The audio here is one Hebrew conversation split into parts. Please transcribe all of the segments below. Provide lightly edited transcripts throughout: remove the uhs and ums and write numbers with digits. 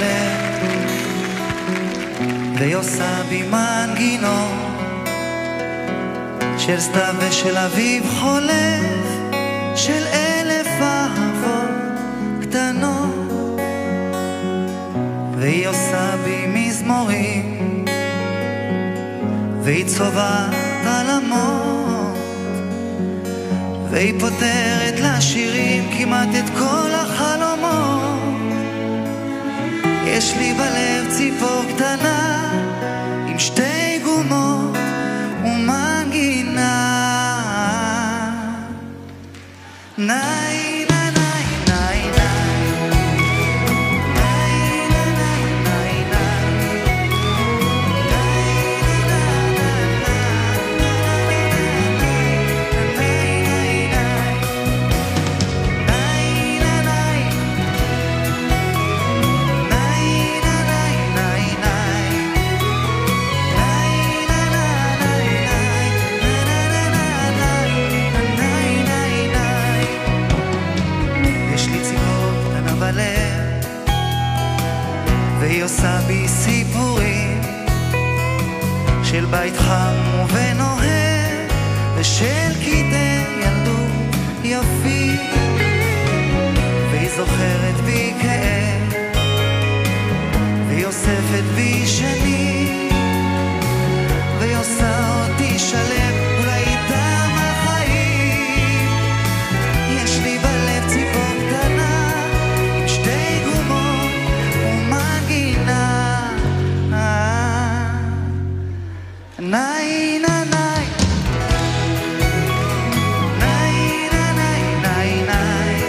בלב, והיא עושה בי מנגינות של סתיו ושל אביב חולף, של 1000 אהבות קטנות, והיא עושה בי מזמורים, והיא צובעת עלמות, והיא פותרת לשירים כמעט את כל החלומות. יש לי בלב ציפור קטנה עם 2 גומות ומנגינה. ניי והיא עושה בי סיפורים של בית חם ונוהר ושל כיתה ילדות יפים, והיא זוכרת בי כאב והיא אוספת בי שנים, והיא עושה אותי שלם אולי איתה מהחיים. יש לי בלב ציפור קטנה עם 2 גומות ומנגינה. ניי ניי ניי ניי ניי ניי ניי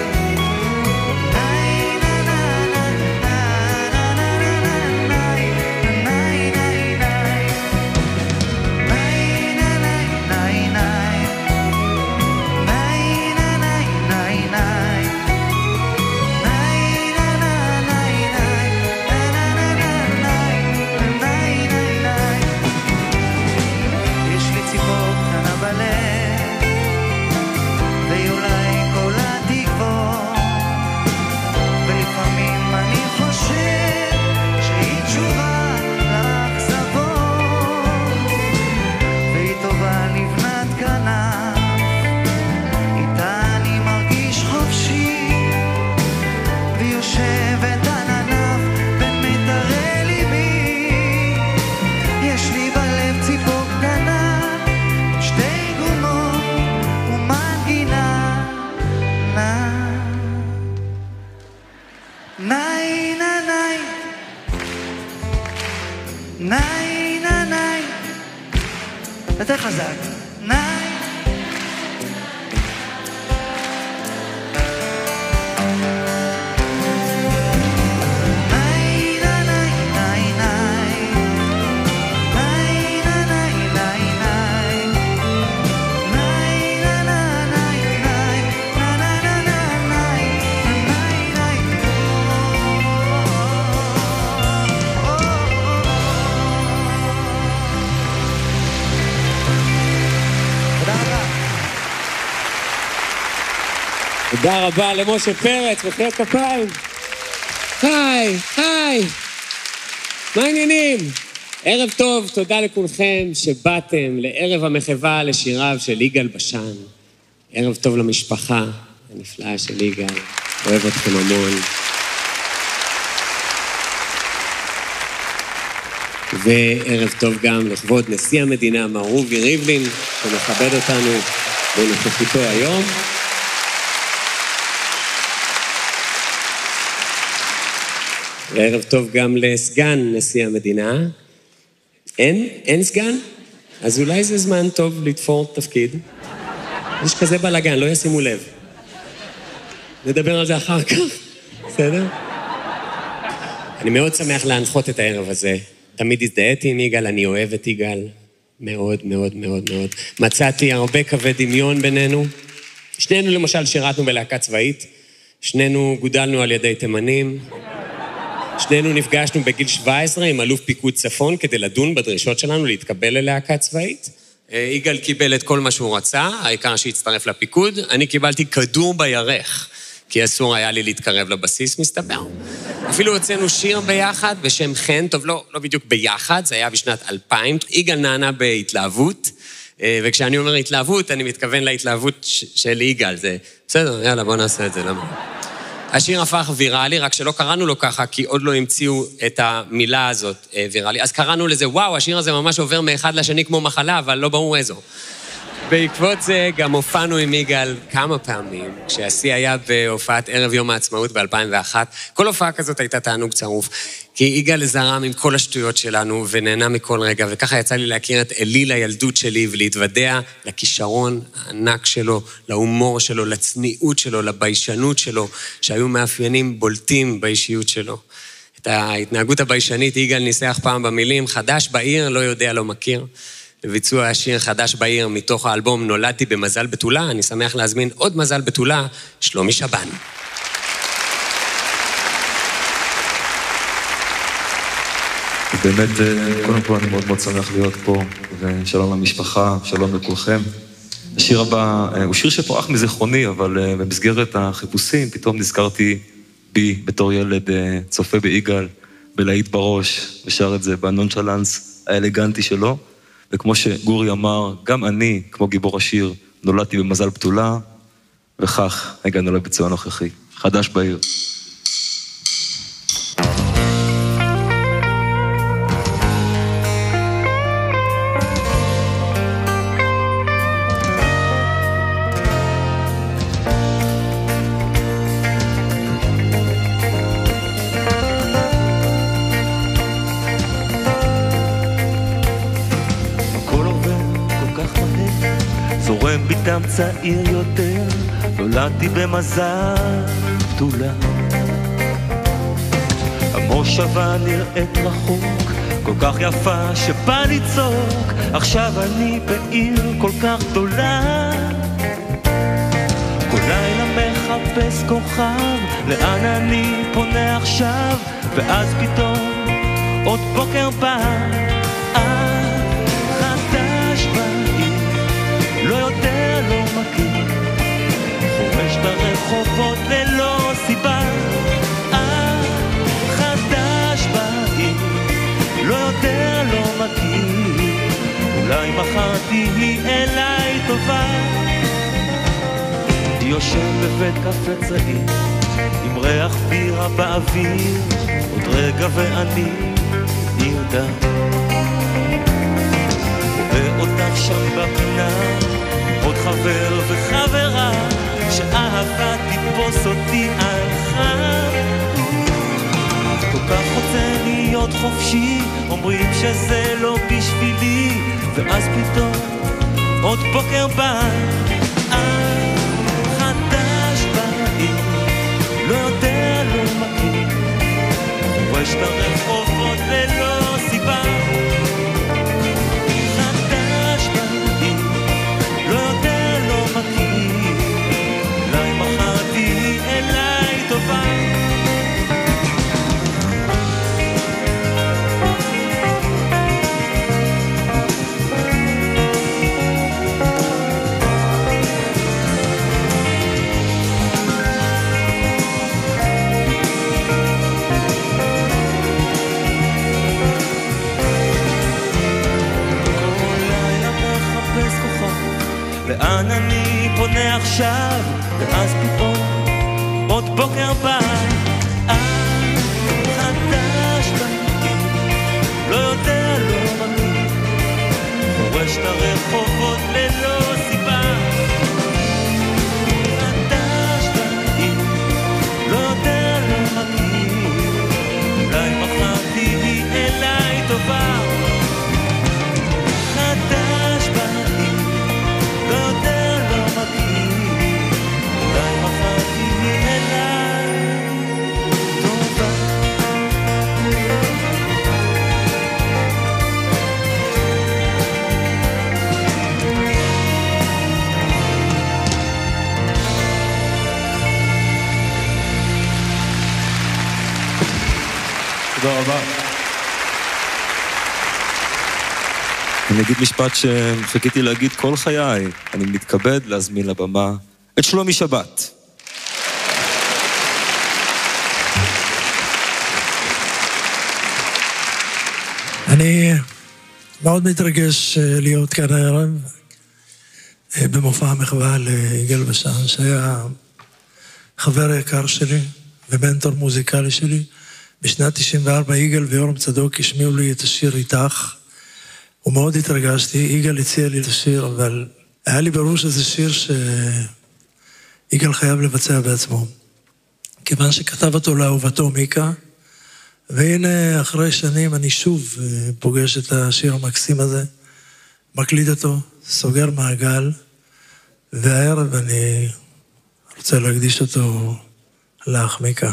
יותר חזק. ניי תודה רבה למשה פרץ, מחיאות כפיים. היי, היי, מה העניינים? ערב טוב, תודה לכולכם שבאתם לערב המחווה לשיריו של יגאל בשן. ערב טוב למשפחה הנפלאה של יגאל, אוהב אתכם המון. וערב טוב גם לכבוד נשיא המדינה, מר רובי ריבלין, שמכבד אותנו בנוכחותו היום. וערב טוב גם לסגן נשיא המדינה. אין סגן? אז אולי זה זמן טוב לתפור תפקיד. יש כזה בלגן, לא ישימו לב. נדבר על זה אחר כך, בסדר? אני מאוד שמח להנחות את הערב הזה. תמיד הזדהיתי עם יגאל, אני אוהב את יגאל. מאוד, מאוד, מאוד, מאוד. מצאתי הרבה קווי דמיון בינינו. שנינו למשל שירתנו בלהקה צבאית. שנינו גודלנו על ידי תימנים. שנינו נפגשנו בגיל 17 עם אלוף פיקוד צפון כדי לדון בדרישות שלנו להתקבל ללהקה צבאית. יגאל קיבל את כל מה שהוא רצה, העיקר שהצטרף לפיקוד. אני קיבלתי כדור בירך, כי אסור היה לי להתקרב לבסיס, מסתבר. אפילו הוצאנו שיר ביחד בשם חן, טוב, לא בדיוק ביחד, זה היה בשנת 2000. יגאל נענה בהתלהבות, וכשאני אומר התלהבות, אני מתכוון להתלהבות של יגאל. זה בסדר, יאללה, בוא נעשה את זה, למה? השיר הפך ויראלי, רק שלא קראנו לו ככה, כי עוד לא המציאו את המילה הזאת ויראלי. אז קראנו לזה, וואו, השיר הזה ממש עובר מאחד לשני כמו מחלה, אבל לא ברור איזו. בעקבות זה גם הופענו עם יגאל כמה פעמים, כשהשיא היה בהופעת ערב יום העצמאות ב-2001. כל הופעה כזאת הייתה תענוג צרוף, כי יגאל זרם עם כל השטויות שלנו ונהנה מכל רגע, וככה יצא לי להכיר את אליל הילדות שלי ולהתוודע לכישרון הענק שלו, להומור שלו, לצניעות שלו, לביישנות שלו, שהיו מאפיינים בולטים באישיות שלו. את ההתנהגות הביישנית יגאל ניסח פעם במילים, חדש בעיר, לא יודע, לא מכיר. לביצוע השיר חדש בעיר מתוך האלבום נולדתי במזל בתולה, אני שמח להזמין עוד מזל בתולה, שלומי שבן. באמת, קודם כל אני מאוד מאוד שמח להיות פה, ושלום למשפחה, שלום לכולכם. השיר הבא הוא שיר שפורח מזיכרוני, אבל במסגרת החיפושים פתאום נזכרתי בי בתור ילד צופה ביגאל, בלהיט בראש, ושר את זה בנונשלנס האלגנטי שלו. וכמו שגורי אמר, גם אני, כמו גיבור השיר, נולדתי במזל בתולה, וכך הגענו לביצוע הנוכחי. חדש בעיר. זורם בדם צעיר יותר, נולדתי במזל בתולה. המושבה נראית רחוק, כל כך יפה שבא לצעוק, עכשיו אני בעיר כל כך גדולה. כל לילה מחפש כוכב, לאן אני פונה עכשיו, ואז פתאום עוד בוקר בא. לא יודע, לא מכיר, חורש ברחובות ללא סיבה. חדש בעיר, לא יודע, לא מכיר, אולי מחר תהי אליי טובה. יושב בבית קפה צעיר, עם ריח בירה באוויר, עוד רגע ואני ירדה. ואותך שם בפינה, עוד חבר וחברה, שאהבה תתפוס אותי על חם. כל כך רוצה להיות חופשי, אומרים שזה לא בשבילי, ואז פתאום עוד בוקר בא. חדש בעיר, לא יודע, לא מכיר, חורש את הרחובות ללא סיבה. לאן אני פונה עכשיו, ואז פתאום עוד בוקר בא. חדש בעיר, לא יודע, לא מכיר, חורש את הרחובות ללא סיבה. חדש בעיר, לא יודע, לא מכיר, אולי מחר תהי אליי טובה. חדש בעיר, לא יודע, לא מכיר, אולי מחר תהי אליי טובה. תודה רבה. אני אגיד משפט שחיכיתי להגיד כל חיי. אני מתכבד להזמין לבמה את שלומי שבת. אני מאוד מתרגש להיות כאן הערב במופע המחווה ליגאל בשן, שהיה חבר יקר שלי ומנטור מוזיקלי שלי. בשנת 94 יגאל ויורם צדוק השמיעו לי את השיר איתך, ומאוד התרגשתי. יגאל הציע לי את השיר, אבל היה לי ברור שזה שיר שיגאל חייב לבצע בעצמו, כיוון שכתב אותו לאהובתו מיקה. והנה אחרי שנים אני שוב פוגש את השיר המקסים הזה, מקליט אותו, סוגר מעגל, והערב אני רוצה להקדיש אותו לך מיקה.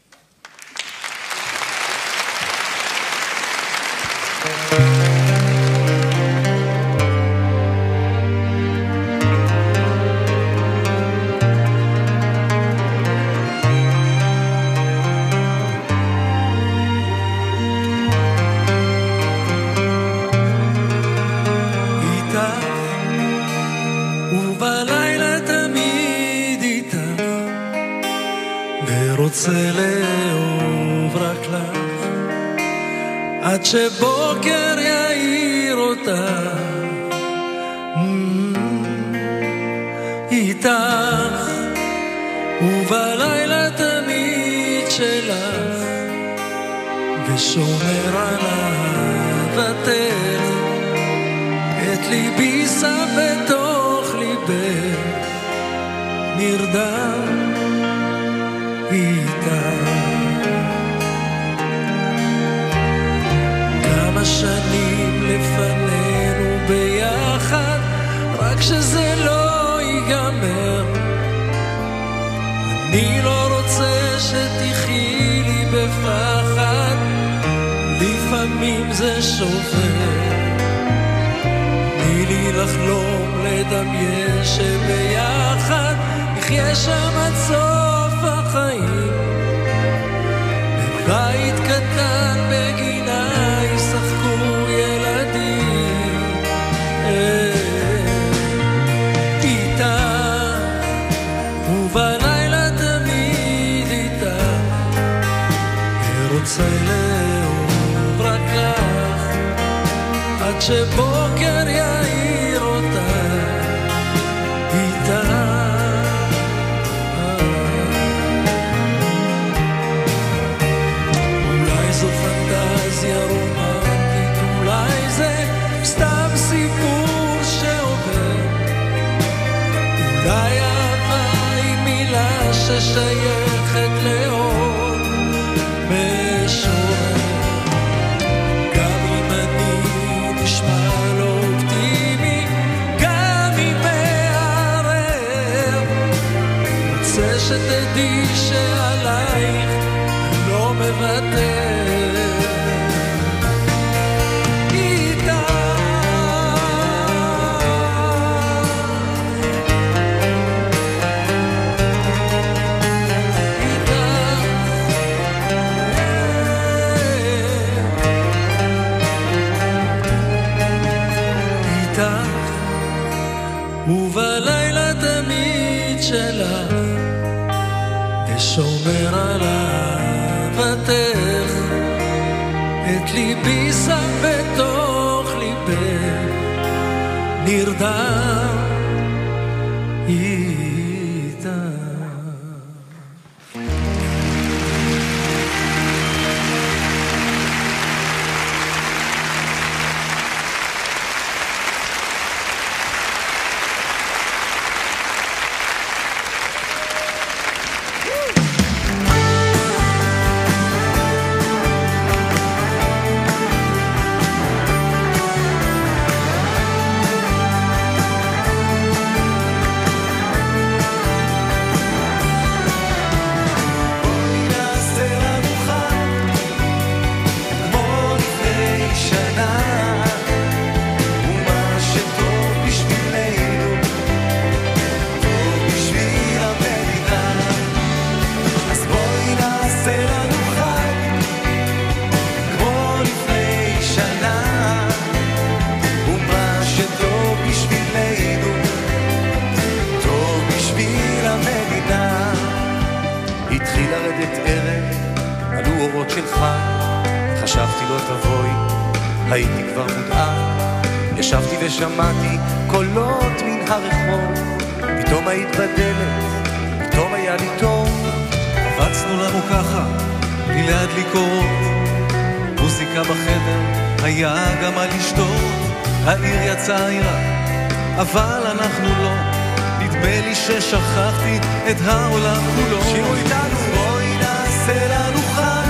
רוצה לאהוב רק לך, עד שבוקר יאיר אותה. איתך ובלילה תמיד שלך, ושומר על אהבתך, את ליבי שם בתוך ליבך, נרדם איתה. כמה שנים לפנינו ביחד, רק שזה לא ייגמר. אני לא רוצה שתחי לי בפחד, לפעמים זה שובר. תני לי לחלום, לדמיין שביחד נחיה שם עד סוף החיים, בבית קטן בגינה ישחקו ילדים. איתה ובלילה תמיד איתה, רוצה לאהוב רק לך, עד שבוקר יאיר אותה. איתה רומנטית, אולי זה סתם סיפור שעובר, אולי אהבה היא מילה ששייכת לעוד משורר. גם אם אני נשמע לא אופטימי, גם אם מערער, רוצה שתדעי שעלייך לא מוותר. ובלילה תמיד שלך, ושומר על אהבתך, את ליבי שם בתוך ליבך, נרדם איתה. הייתי כבר מודאג, ישבתי ושמעתי קולות מן הרחוב, פתאום היית בדלת, פתאום היה לי טוב. קפצנו לנו ככה, ליד ליקורות, מוזיקה בחדר, היה גם על לשתות. העיר יצאה עירה, אבל אנחנו לא, נדמה לי ששכחתי את העולם כולו. שירו איתנו, בואי נעשה לנו חג,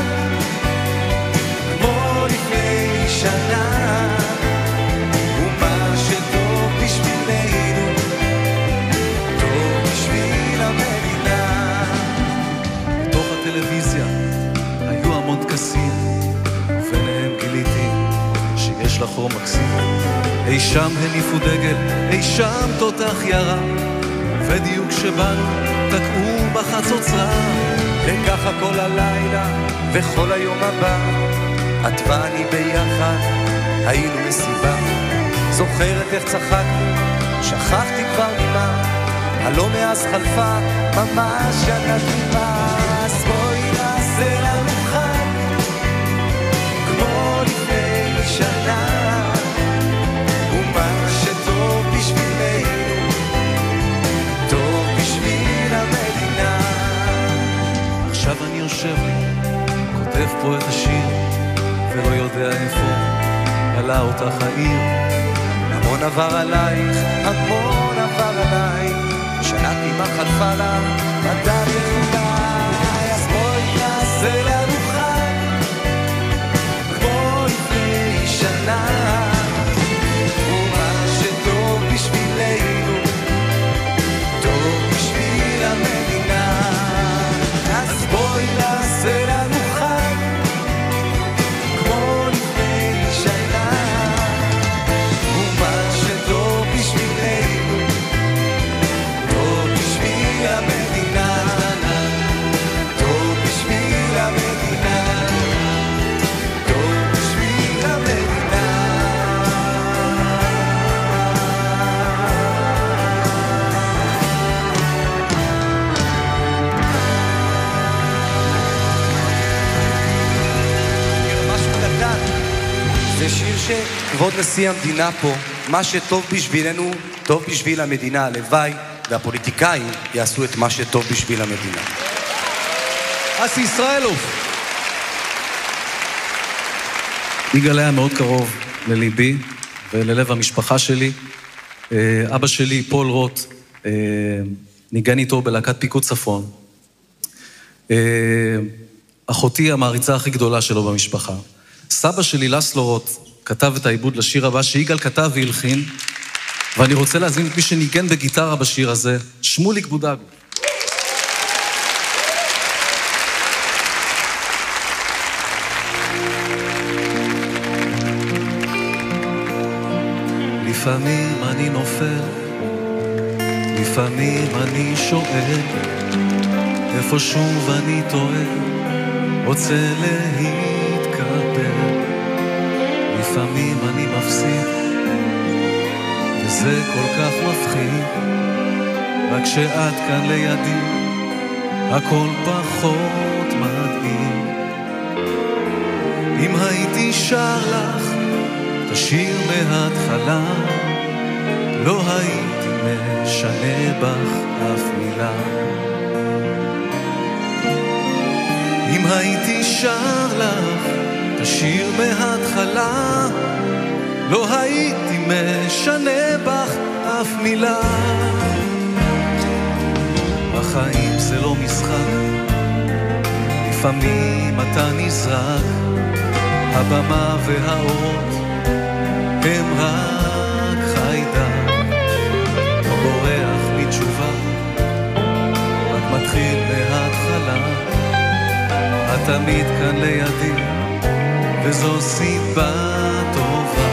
כמו לפני שנה, ומה שטוב בשבילנו, טוב בשביל המדינה. בתוך הטלוויזיה היו המון טקסים, וביניהם גיליתי שיש לה חור מקסים. אי שם הניפו דגל, אי שם תותח ירה, ודיוק שבנו תקעו בחצוצרה. וככה כל הלילה וכל היום הבא, את ואני ביחד היינו מסיבה. זוכרת איך צחקנו, שכחתי כבר ממה, הלא מאז חלפה ממש שנה תמימה. אז בואי נעשה לנו חג, כמו לפני שנה, ומה שטוב בשבילנו, טוב בשביל המדינה. עכשיו אני יושב לי, כותב פה את השיר, ולא יודע איפה עלה אותך העיר. המון עבר עלייך, המון עבר עליי, שנה תמימה חלפה לה, הדרך אולי. אז בואי נעשה לנו חג, כמו לפני שנה, ומה שטוב בשבילנו, טוב בשביל המדינה. אז בואי נעשה לנו חג, כמו לפני שנה, ומה שטוב בשבילנו, טוב בשביל המדינה, טוב בשביל המדינה, טוב בשביל המדינה. משהו קטן, זה שיר שכבוד נשיא המדינה פה, מה שטוב בשבילנו, טוב בשביל המדינה. הלוואי והפוליטיקאים יעשו את מה שטוב בשביל המדינה. אסי ישראלוף. יגאל היה מאוד קרוב לליבי וללב המשפחה שלי. אבא שלי, פול רוט, ניגן איתו בלהקת פיקוד צפון. אחותי המעריצה הכי גדולה שלו במשפחה. סבא שלי, לסלו רוט, כתב את העיבוד לשיר הבא שיגאל כתב והלחין, ואני רוצה להזמין את מי שניגן בגיטרה בשיר הזה, שמוליק בודגו. לפעמים אני נופל, לפעמים אני שואל, איפה שוב אני טועה, רוצה להתקבל. לפעמים אני מפסיד, וזה כל כך מפחיד, רק שאת כאן לידי, הכל פחות מדהים. אם הייתי שר לך תשיר מההתחלה, לא הייתי משנה בך אף מילה. אם הייתי שר לך תשיר מההתחלה, לא הייתי משנה בך אף מילה. החיים זה לא משחק, לפעמים אתה נזרק, הבמה והאורות הם רק חיידק, לא בורח מתשובה, רק מתחיל מההתחלה. את תמיד כאן לידי, וזו סיבה טובה.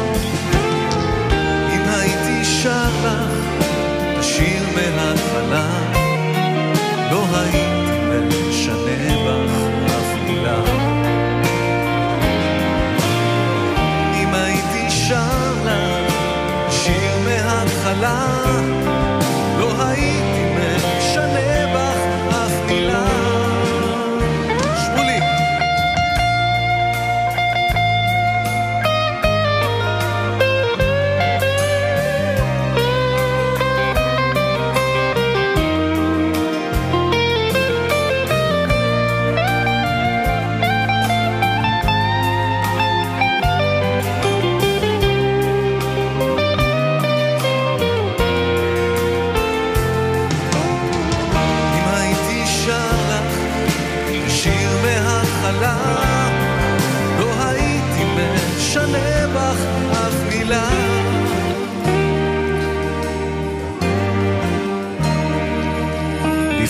אם הייתי שר לך תשיר מההתחלה, לא הייתי משנה בך אף מילה. אם הייתי שר לך שיר מההתחלה, לא הייתי משנה בך אף מילה. שמולי.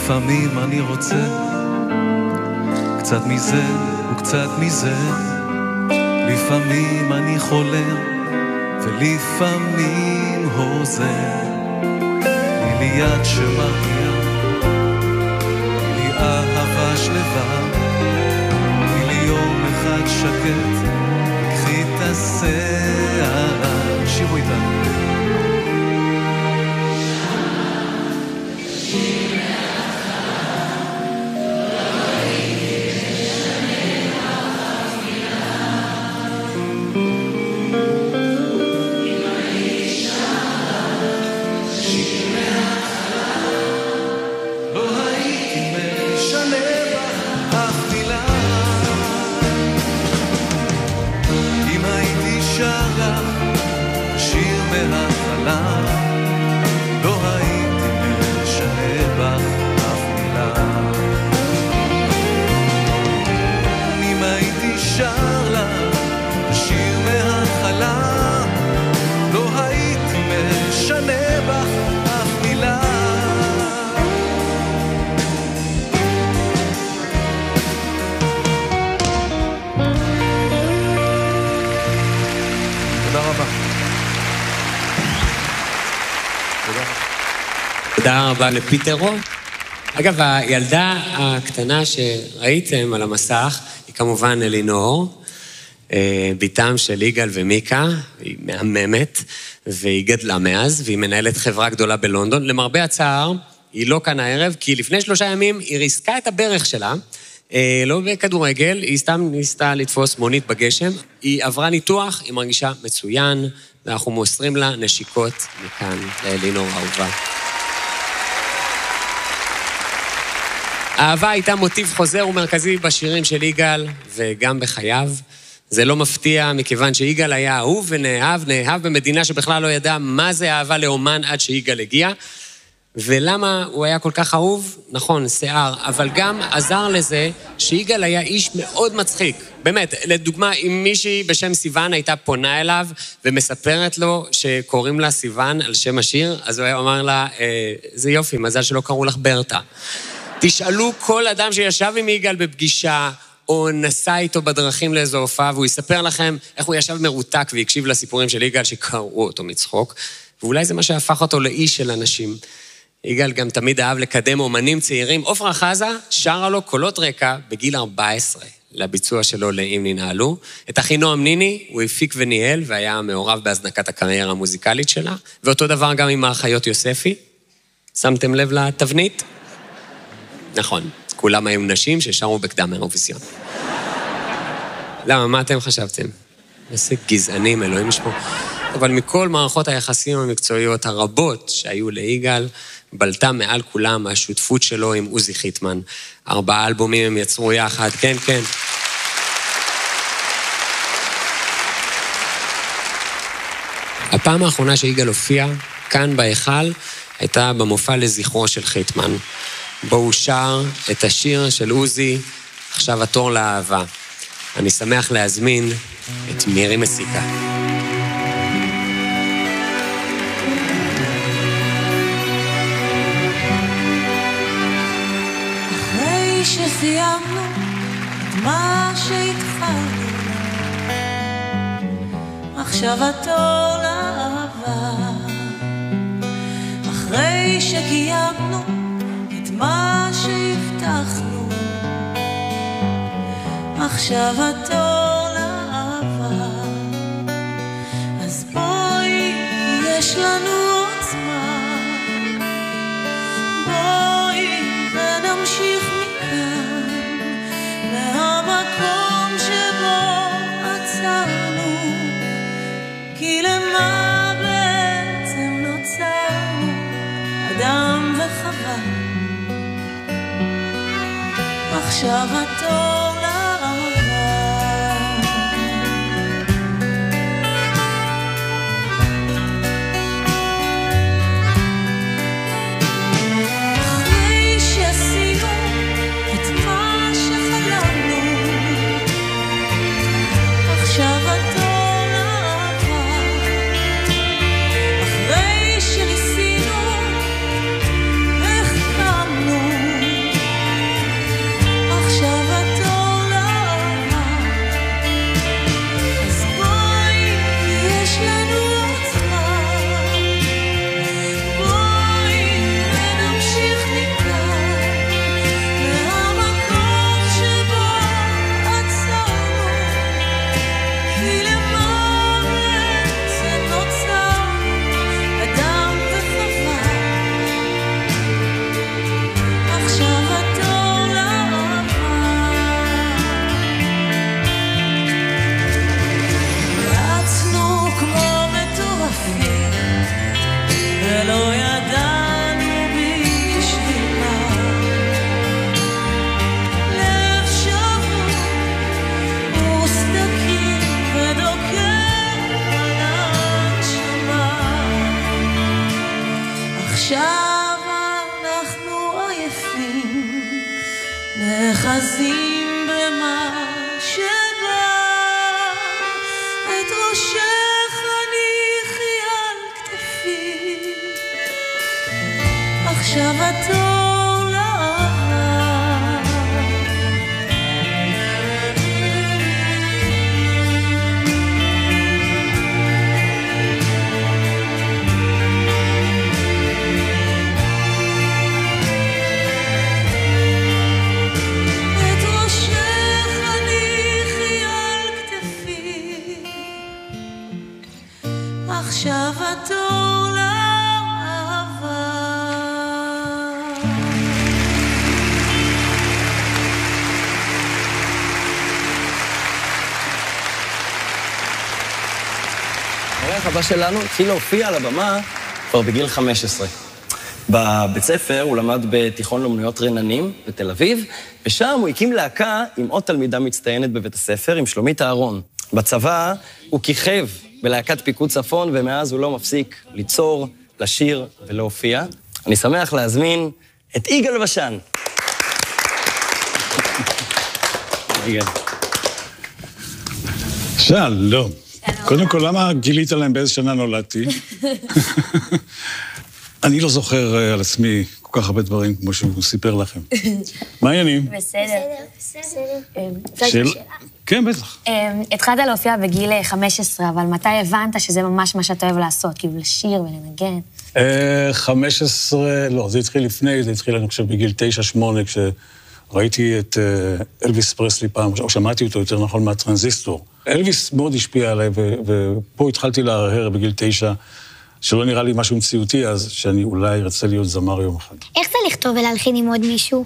לפעמים אני רוצה קצת מזה וקצת מזה, לפעמים אני חולם ולפעמים הוזר, לי יד שמרגיע, לי אהבה שלווה, לי יום אחד שקט, קחי את השערה, שירו איתנו. תודה רבה לפיטרו. אגב, הילדה הקטנה שראיתם על המסך היא כמובן אלינור, ביתם של יגאל ומיקה, היא מהממת, והיא גדלה מאז, והיא מנהלת חברה גדולה בלונדון. למרבה הצער, היא לא כאן הערב, כי לפני 3 ימים היא ריסקה את הברך שלה, לא בכדורגל, היא סתם ניסתה לתפוס מונית בגשם, היא עברה ניתוח, היא מרגישה מצוין, ואנחנו מוסרים לה נשיקות מכאן לאלינור האהובה. האהבה הייתה מוטיב חוזר ומרכזי בשירים של יגאל, וגם בחייו. זה לא מפתיע, מכיוון שיגאל היה אהוב ונאהב, נאהב במדינה שבכלל לא ידע מה זה אהבה לאומן עד שיגאל הגיע. ולמה הוא היה כל כך אהוב? נכון, שיער, אבל גם עזר לזה שיגאל היה איש מאוד מצחיק. באמת, לדוגמה, אם מישהי בשם סיוון הייתה פונה אליו ומספרת לו שקוראים לה סיוון על שם השיר, אז הוא היה אומר לה, זה יופי, מזל שלא קראו לך ברטה. תשאלו כל אדם שישב עם יגאל בפגישה, או נסע איתו בדרכים לאיזו הופעה, והוא יספר לכם איך הוא ישב מרותק והקשיב לסיפורים של יגאל שקראו אותו מצחוק, ואולי זה מה שהפך אותו לאיש של אנשים. יגאל גם תמיד אהב לקדם אומנים צעירים. עופרה חזה שרה לו קולות רקע בגיל 14, לביצוע שלו לאם ננעלו. את אחי נועם ניני הוא הפיק וניהל, והיה מעורב בהזנקת הקריירה המוזיקלית שלה, ואותו דבר גם עם האחיות יוספי. שמתם לב לתבנית? נכון, כולם היו נשים ששרו בקדם אירוויזיון. למה, מה אתם חשבתם? איזה גזענים, אלוהים ישמור. אבל מכל מערכות היחסים המקצועיות הרבות שהיו ליגאל, בלטה מעל כולם השותפות שלו עם עוזי חיטמן. 4 אלבומים הם יצרו יחד, כן, כן. הפעם האחרונה שיגאל הופיע, כאן בהיכל, הייתה במופע לזכרו של חיטמן. בו הוא שר את השיר של עוזי, עכשיו התור לאהבה. אני שמח להזמין את מירי מסיקה. אחרי שסיימנו את מה שהתחלנו, עכשיו התור לאהבה. אחרי שקיימנו מה שהבטחנו, עכשיו התור לאהבה. אז בואי, יש לנו עוצמה, בואי ונמשיך מכאן, מהמקום שבו עצרנו, כי למה בעצם נוצרנו, אדם וחווה. עכשיו התור לאהבה. אחרי שעשינו את מה שחלמנו, עכשיו התור לאהבה. אחרי שניסינו, החתמנו, עכשיו אנחנו עייפים, נחזים במה שבא, את ראשך הניחי על כתפי, עכשיו התור לאהבה. את ראשך הניחי על כתפי, עכשיו התור לאהבה. האורח הבא שלנו התחיל להופיע על הבמה כבר בגיל 15. בבית ספר הוא למד בתיכון לאומנויות רננים בתל אביב, ושם הוא הקים להקה עם עוד תלמידה מצטיינת בבית הספר, עם שלומית אהרון. בצבא הוא כיכב בלהקת פיקוד צפון, ומאז הוא לא מפסיק ליצור, לשיר ולהופיע. אני שמח להזמין את יגאל בשן. יגאל. שלום. קודם כל, למה גילית להם באיזה שנה נולדתי? אני לא זוכר על עצמי כל כך הרבה דברים כמו שהוא סיפר לכם. מה העניינים? בסדר. כן, בטח. התחלת להופיע בגיל 15, אבל מתי הבנת שזה ממש מה שאתה אוהב לעשות? כאילו לשיר ולנגן? 15, לא, זה התחיל לפני, זה התחיל, אני חושב, בגיל 9-8, כשראיתי את אלוויס פרסלי פעם, או שמעתי אותו יותר נכון מהטרנזיסטור. אלוויס מאוד השפיע עליי, ופה התחלתי להרהר בגיל 9, שלא נראה לי משהו מציאותי אז, שאני אולי רצה להיות זמר יום אחד. איך זה לכתוב ולהלחין עם עוד מישהו?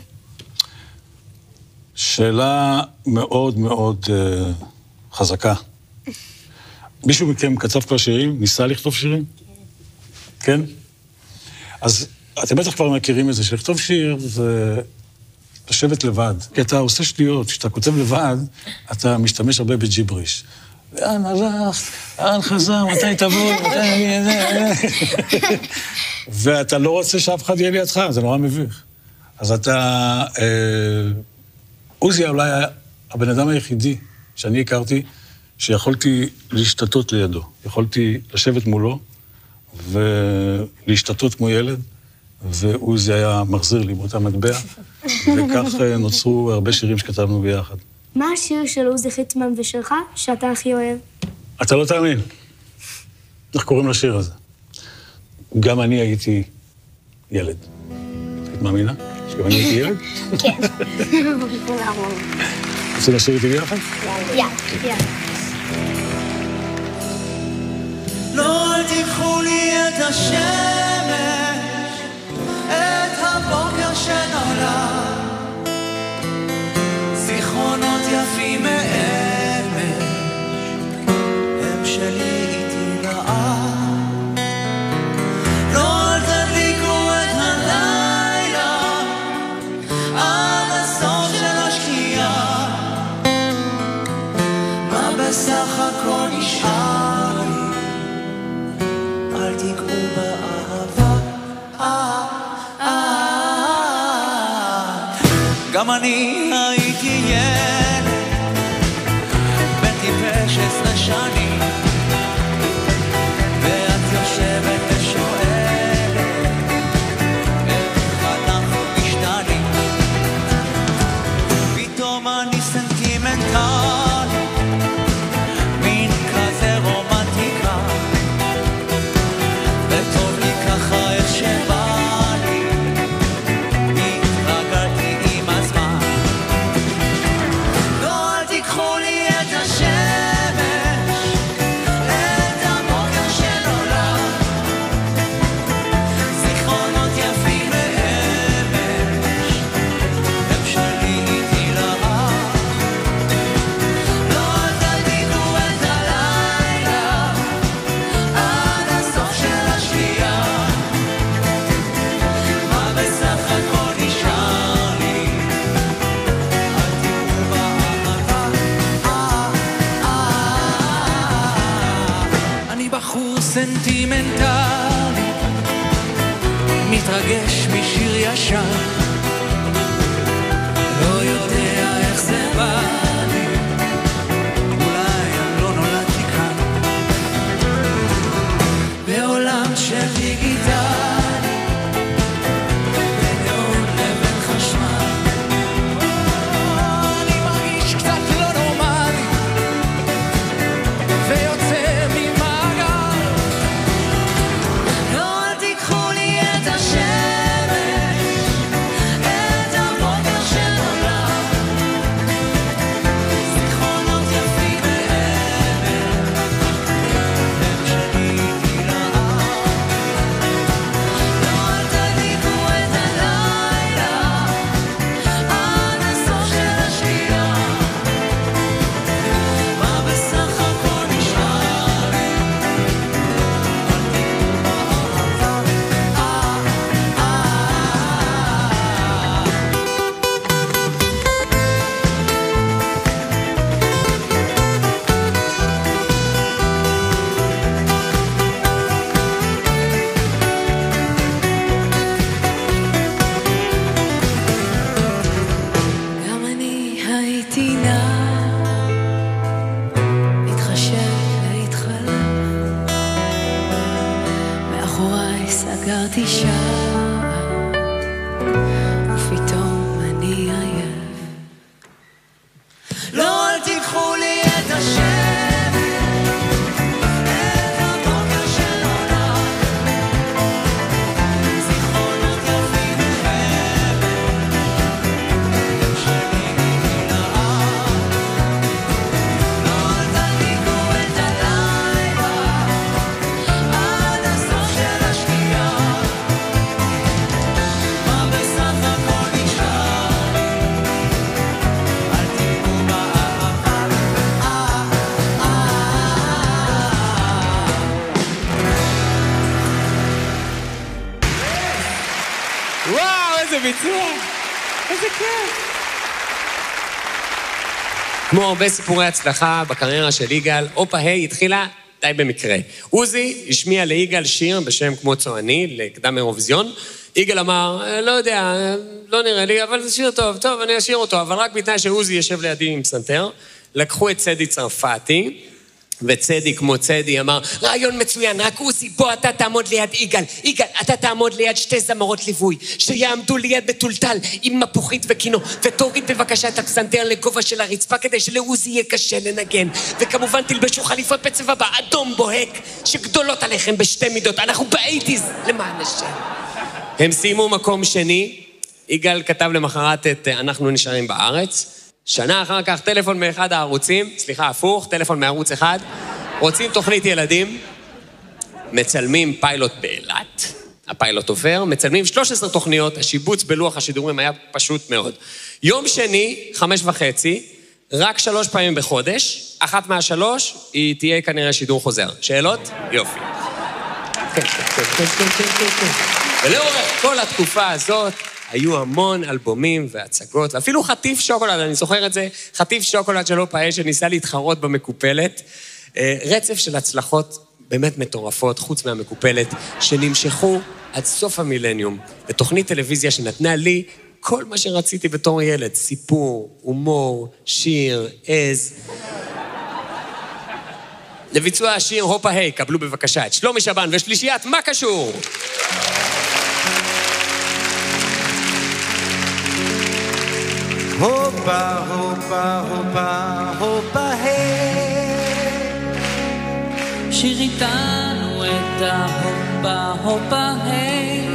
שאלה מאוד מאוד חזקה. מישהו מכם כתב כבר שירים? ניסה לכתוב שירים? כן? אז אתם בטח כבר מכירים את זה, שלכתוב שיר זה לשבת לבד. כי אתה עושה שטויות, כשאתה כותב לבד, אתה משתמש הרבה בג'יבריש. לאן הלך, לאן חזר, מתי תבוא, ואתה לא רוצה שאף אחד יהיה לידך, זה נורא מביך. אז אתה... עוזי אולי היה הבן אדם היחידי שאני הכרתי, שיכולתי להשתתות לידו. יכולתי לשבת מולו ולהשתתות כמו ילד, ועוזי היה מחזיר לי באותה מטבע, וכך נוצרו הרבה שירים שכתבנו ביחד. מה השיר של עוזי חיטמן ושלך שאתה הכי אוהב? אתה לא תאמין. איך קוראים לשיר הזה? גם אני הייתי ילד. את מאמינה? שגם אני הייתי ילד? כן. רוצים לשיר איתי ביחד? יאללה. לא אל תיקחו לי את השמש, את הבוקר שנולד, זיכרונות יפים מאמש, הם שלי איתי לעד. לא אל תדליקו את הלילה עד הסוף של השקיעה, מה בסך הכל נשאר לי, אל תיגעו באהבה. גם אני הייתי ילד בן טיפש 10 שנים, ואת יושבת ושואלת איך אנחנו משתנים. פתאום אני סנטימנטלי, מין כזה רומנטיקה, וטוב לי ככה איך שבא לי, התרגלתי עם הזמן. מתרגש משיר ישן, לא יודע איך זה בא לי, אולי אני לא נולדתי כאן, בעולם של דיגיטל, בין נאון לבין חשמל, אני מרגיש קצת לא נורמלי, ויוצא ממעגל, לא אל תיקחו לי את השמש, את הבוקר של עולם, זיכרונות יפים ואבל, הם שניתי לעם, לא אל תדליקו את הלילה, עד הסוף של השקיעה, מה בסך הכל נשאר לי, גם אני הייתי נער, התחשב והתחלף, מאחוריי סגרתי שער, ופתאום אני עייף. לא אל תיקחו לי את השם, את הבוקר של עולם, זיכרונות יפים וחבל, הם שניתי לעם, לא אל תדליקו את הלילה, עד הסוף של השקיעה, מה בסך הכל נשאר לי, אל תיגעו באהבה, וואו, איזה ביצוע! איזה כיף! כמו הרבה סיפורי הצלחה בקריירה של יגאל, הופה היי התחילה די במקרה. עוזי השמיע ליגאל שיר בשם כמו צועני, לקדם אירוויזיון. יגאל אמר, לא יודע, לא נראה לי, אבל זה שיר טוב, טוב, אני אשיר אותו, אבל רק בתנאי שעוזי יושב לידי עם פסנתר. לקחו את צדי צרפתי, וצדי כמו צדי אמר, רעיון מצוין, רק עוזי, בוא אתה תעמוד ליד יגאל. יגאל, אתה תעמוד ליד שתי זמרות ליווי, שיעמדו ליד מטולטל עם מפוחית וקינו, ותוריד בבקשה את הפסנתר לגובה של הרצפה, כדי שלעוזי יהיה קשה לנגן. וכמובן תלבשו חליפות בצבע באדום בוהק, שגדולות עליכם בשתי מידות. אנחנו באייטיז, למען השם. הם סיימו מקום שני, יגאל כתב למחרת את אנחנו נשארים בארץ. שנה אחר כך טלפון מאחד הערוצים, סליחה, הפוך, טלפון מערוץ אחד, רוצים תוכנית ילדים, מצלמים פיילוט באילת, הפיילוט עובר, מצלמים 13 תוכניות, השיבוץ בלוח השידורים היה פשוט מאוד. יום שני, 5:30, רק 3 פעמים בחודש, אחת מהשלוש, היא תהיה כנראה שידור חוזר. שאלות? יופי. ולאורך כל התקופה הזאת, היו המון אלבומים והצגות, ואפילו חטיף שוקולד, אני זוכר את זה, חטיף שוקולד שלא פעל, שניסה להתחרות במקופלת. רצף של הצלחות באמת מטורפות, חוץ מהמקופלת, שנמשכו עד סוף המילניום. ותוכנית טלוויזיה שנתנה לי כל מה שרציתי בתור ילד, סיפור, הומור, שיר, עז. לביצוע השיר הופה היי, קבלו בבקשה את שלומי שבן ושלישיית מה קשור? הופה, הופה, הופה, הופה, היי. שיר איתנו את ההופה, הופה, היי.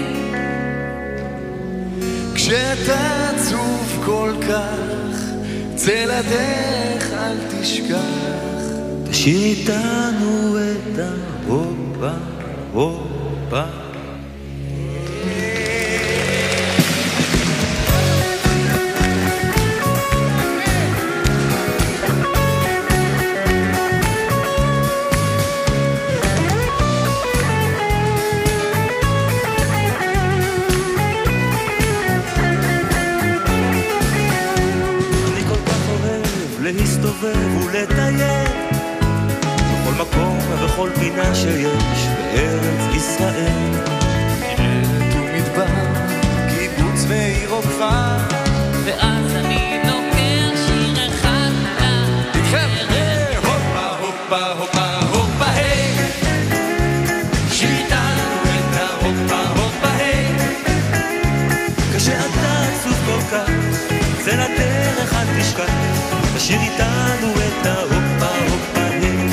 כשאתה עצוב כל כך, צא לדרך, אל תשכח. תשאיר איתנו את ההופה, הופה. להסתובב ולטייל בכל מקום ובכל פינה שיש בארץ ישראל. נראית שיר איתנו את ההופה הופה הי.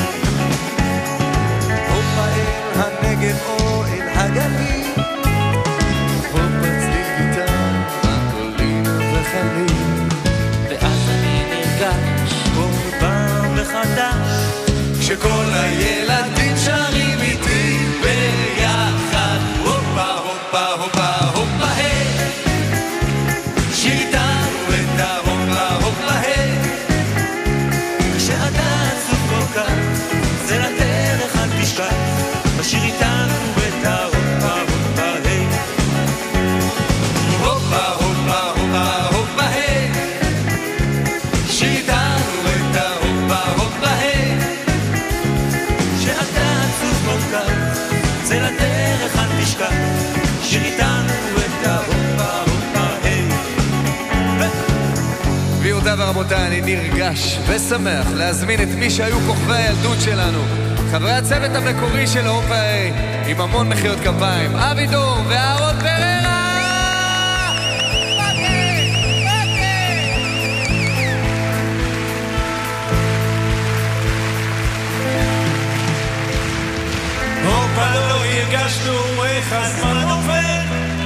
הופה אל הנגב או אל הגליל, הופה צליל גיטרה, מנדולין וחליל. ואז אני נרגש כל פעם מחדש כשכל הילדים שרים איתי ביחד, הופה הופה הופה הופה היי, שיר איתנו את ההופה הופה היי. כשאתה עצוב כל כך זה לדרך אל תשכח, בשיר איתנו את ההופה הופה היי. הופה הופה הופה הופה היי, שיר איתנו את ההופה הופה היי. כשאתה עצוב כל כך זה לדרך אל תשכח, שיר איתנו את ההופה הופה היי. גבירותיי ורבותיי, אני נרגש ושמח להזמין את מי שהיו כוכבי הילדות שלנו, חברי הצוות המקורי של ההופה היי, עם המון מחיאות כפיים, אבי דור ואהרון פררה. הופה לא הרגשנו איך הזמן עובר,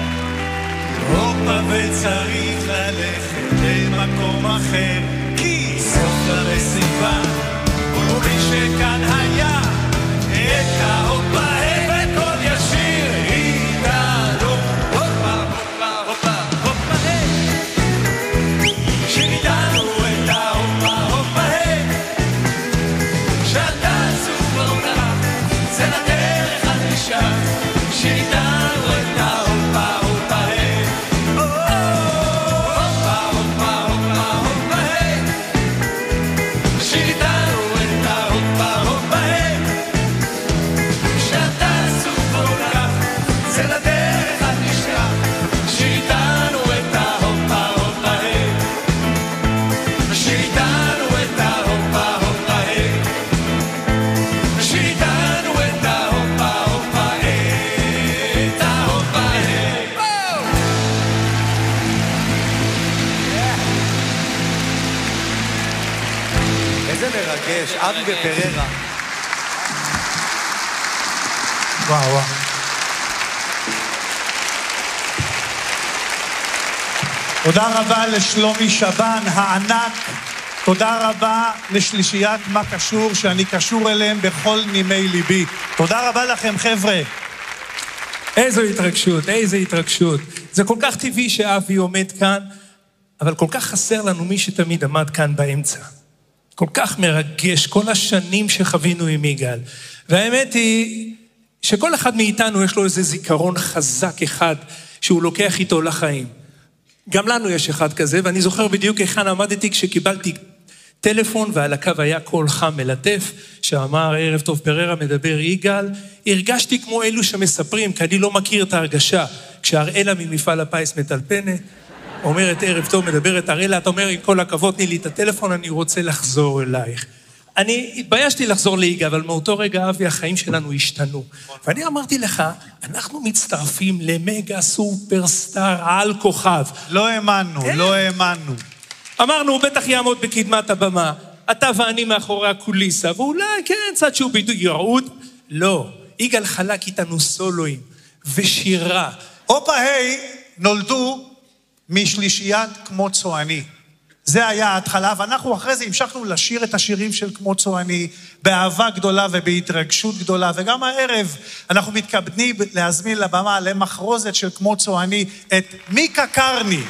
הופה וצריך ללכת למקום אחר, כי סוף למסיבה ומי שכאן היה את ההופה וכל ישיר איתנו. הופה הופה הופה הופה שיר איתנו את ההופה הופה שאתה עצוב כל כך זה לדרך אל תשכח, שיר איתנו את ההופה הופה הופה הופה הופה הופה שיר איתנו את ההופה הופה שאתה עצוב כל כך זה לדרך אל תשכח, שיר איתנו את ההופה הופה שיר איתנו את ההופה הופה שיר איתנו את ההופה הופה את ההופה. איזה מרגש, אבי ופררה. וואו וואו. תודה רבה לשלומי שבן הענק, תודה רבה לשלישיית מה קשור, שאני קשור אליהם בכל נימי ליבי. תודה רבה לכם חבר'ה. איזו התרגשות, איזו התרגשות. זה כל כך טבעי שאבי עומד כאן, אבל כל כך חסר לנו מי שתמיד עמד כאן באמצע. כל כך מרגש, כל השנים שחווינו עם יגאל. והאמת היא שכל אחד מאיתנו יש לו איזה זיכרון חזק אחד שהוא לוקח איתו לחיים. גם לנו יש אחד כזה, ואני זוכר בדיוק היכן עמדתי כשקיבלתי טלפון ועל הקו היה קול חם מלטף, שאמר ערב טוב פררה מדבר יגאל. הרגשתי כמו אלו שמספרים, כי אני לא מכיר את ההרגשה, כשהראלה ממפעל הפיס מטלפנת, אומרת ערב טוב מדברת הראלה, אתה אומר עם כל הכבוד תני לי את הטלפון, אני רוצה לחזור אלייך. אני התביישתי לחזור ליגאל, אבל מאותו רגע אבי החיים שלנו השתנו. ואני אמרתי לך, אנחנו מצטרפים למגה סופרסטאר על כוכב. לא האמנו, לא האמנו. אמרנו, הוא בטח יעמוד בקדמת הבמה, אתה ואני מאחורי הקוליסה, ואולי כן, צד שהוא בידוי יראות. לא, יגאל חלק איתנו סולואים ושירה. הופה היי נולדו משלישיית כמו צועני. זה היה ההתחלה, ואנחנו אחרי זה המשכנו לשיר את השירים של כמו צועני, באהבה גדולה ובהתרגשות גדולה, וגם הערב אנחנו מתכבדים להזמין לבמה למחרוזת של כמו צועני את מיקה קרני.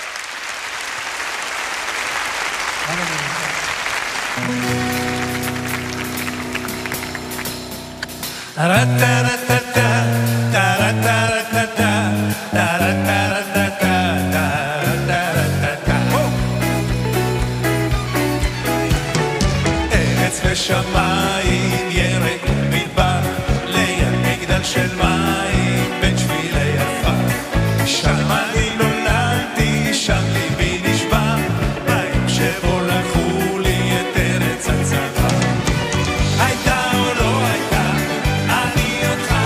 ארץ ושמיים ירק מדבר ליד מגדל של מים בין שבילי עפר, שם אני נולדתי, שם ליבי נשבר ביום שבו לקחו לי את ארץ הצבא. הייתה או לא הייתה, אני אותך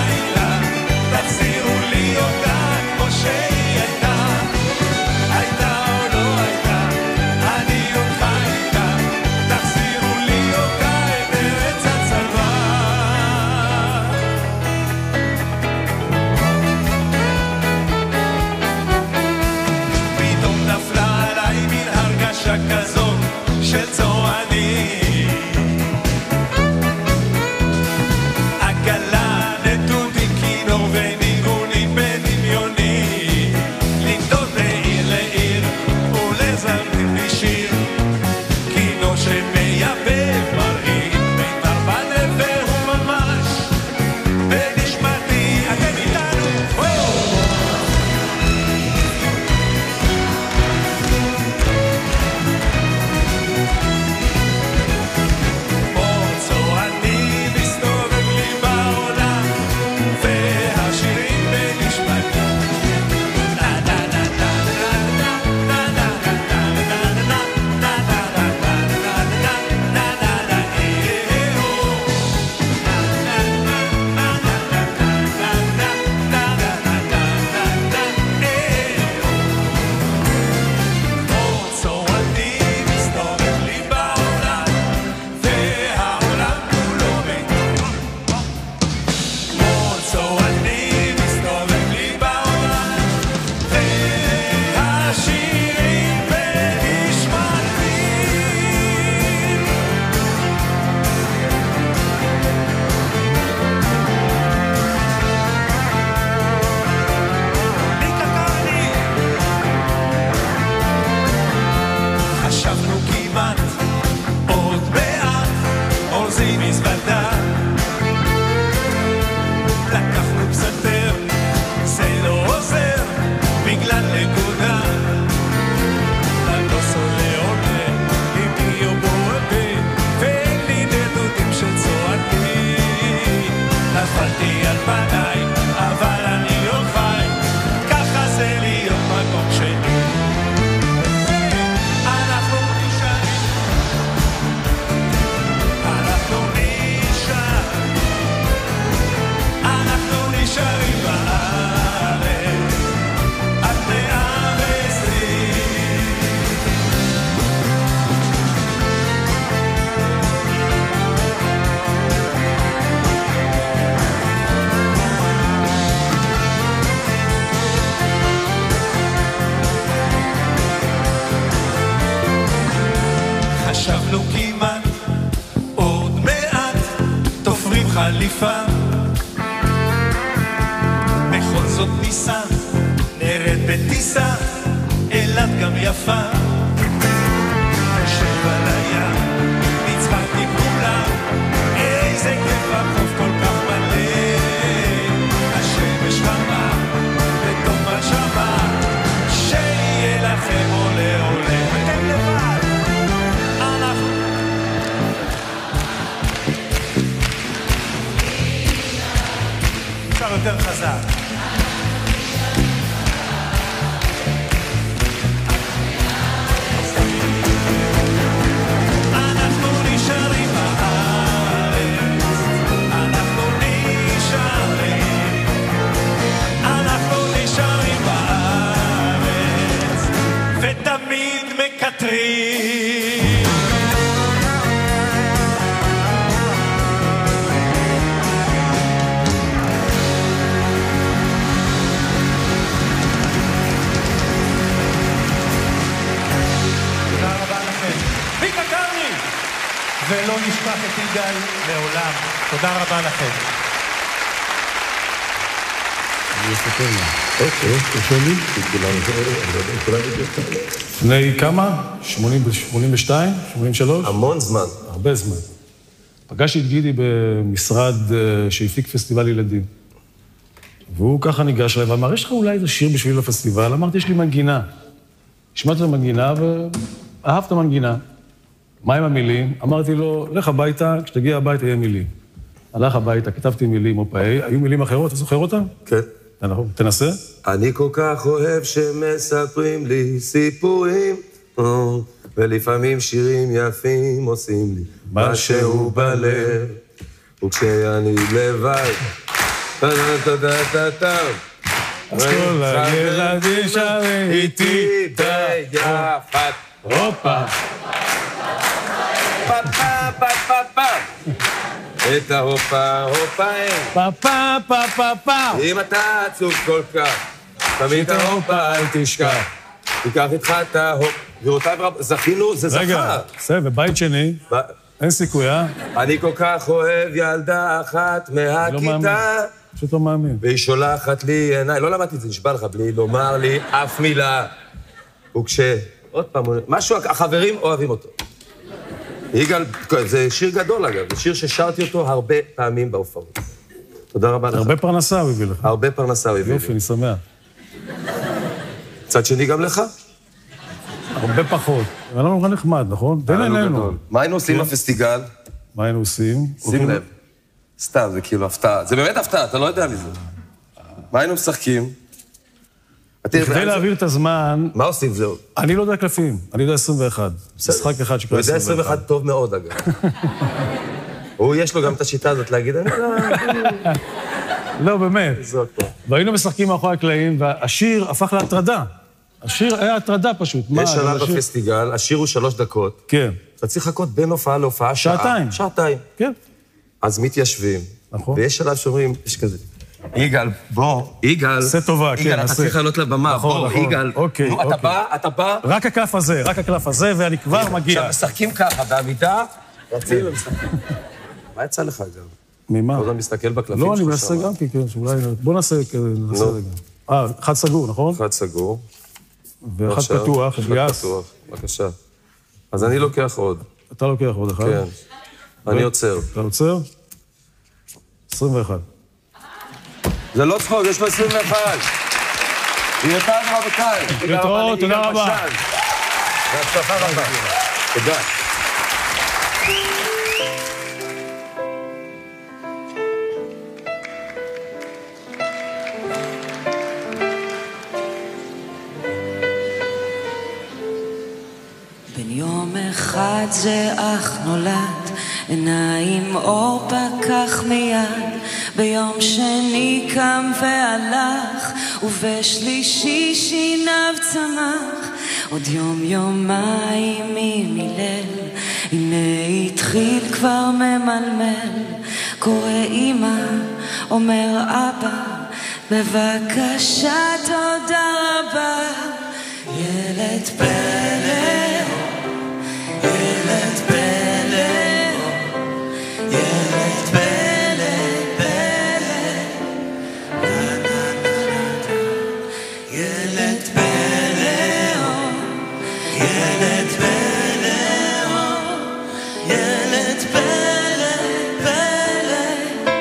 נוסע, נרד בטיסה, אילת גם יפה. יושב על הים, נצחק עם כולם, איזה כיף החוף כל כך מלא. השמש חמה, וטוב בנשמה, שיהיה לכם עולה עולה. אתם לבד, אנחנו... אפשר יותר חזק. ותמיד מקטרים. תודה רבה לכם. ויקה קרני! ולא נשכח את יגאל לעולם. תודה רבה לכם. אני אסתכל מה. אוקיי, תשאל לי. לפני כמה? 82? 83? המון זמן. הרבה זמן. פגשתי את גידי במשרד שהפיק פסטיבל ילדים. והוא ככה ניגש אליי ואמר, יש לך אולי איזה שיר בשביל הפסטיבל? אמרתי, יש לי מנגינה. שמעתי את המנגינה ואהבת המנגינה. מה עם המילים? אמרתי לו, לך הביתה, כשתגיע הביתה יהיה מילים. הלך הביתה, כתבתי מילים מופעי, היו מילים אחרות, אתה זוכר אותם? כן. תנסה. אני כל כך אוהב שמספרים לי סיפורים, ולפעמים שירים יפים עושים לי משהו בלב, וכשאני לבד, אז כל הילדים שרים איתי ביחד. הופה. את ההופה, הופה אין. פאפה, פאפה, פאפה. אם אתה עצוב כל כך, תמיד את ההופה אל תשכח. תיקח איתך את ההופ. גבירותיי ורבותיי, זכינו, זה זכה. רגע, בסדר, ובית שני, אין סיכוי, אה? אני כל כך אוהב ילדה אחת מהכיתה. פשוט לא מאמין. והיא שולחת לי עיניי, לא למדתי את זה, נשבע לך, בלי לומר לי אף מילה. עוד פעם, משהו, החברים אוהבים אותו. יגאל, זה שיר גדול אגב, זה שיר ששרתי אותו הרבה פעמים בהופעות. תודה רבה לך. הרבה פרנסה הוא הביא לך. הרבה פרנסה הוא הביא לי. יופי, אני שמח. צד שני גם לך? הרבה פחות. היה לנו נחמד, נכון? תן אלינו. מה היינו עושים בפסטיגל? מה היינו עושים? שים לב. סתם, זה כאילו הפתעה. זה באמת הפתעה, אתה לא יודע מזה. מה היינו משחקים? כדי להעביר את הזמן... מה עושים זהו? אני לא יודע קלפים, אני יודע 21. משחק אחד שקרה 21. הוא יודע 21 טוב מאוד, אגב. הוא, יש לו גם את השיטה הזאת להגיד, אני לא... לא, באמת. והיינו משחקים מאחורי הקלעים, והשיר הפך להטרדה. השיר היה הטרדה פשוט. יש שלב בפסטיגל, השיר הוא 3 דקות. כן. אתה צריך לחכות בין הופעה להופעה שעה. שעתיים. כן. אז מתיישבים. נכון. ויש שלב שאומרים, יש כזה. יגאל, בוא. יגאל. עשה טובה, כן. יגאל, אתה צריך לעלות לבמה. בוא, יגאל. אוקיי. נו, אתה בא. רק הקלף הזה, ואני כבר מגיע. עכשיו, משחקים ככה, בעמידה, רצים ומשחקים. מה יצא לך גם? ממה? אתה מסתכל בקלפים שלך. לא, אני מנסה גם כן, שאולי... בוא נעשה רגע. אחד סגור, נכון? אחד סגור. ואחד פתוח, גייס. בבקשה. אז אני לוקח עוד. אתה לוקח עוד אחד? כן. אני עוצר. אתה עוצר? 21. זה לא צחוק, יש לו 21. גבירותיי ורבותיי. להתראות, תודה רבה. בהצלחה רבה. תודה. בן יום אחד זה אך נולד, עיניים אור פקח מיד, ביום שני קם והלך, ובשלישי שיניו צמח, עוד יום יומיים ממילל, הנה התחיל כבר ממלמל, קורא אמא, אומר אבא, בבקשה תודה רבה, ילד פלא, ילד פלא, ילד פלא, פלא, ילד פלאו, ילד פלאו, ילד פלא, פלא.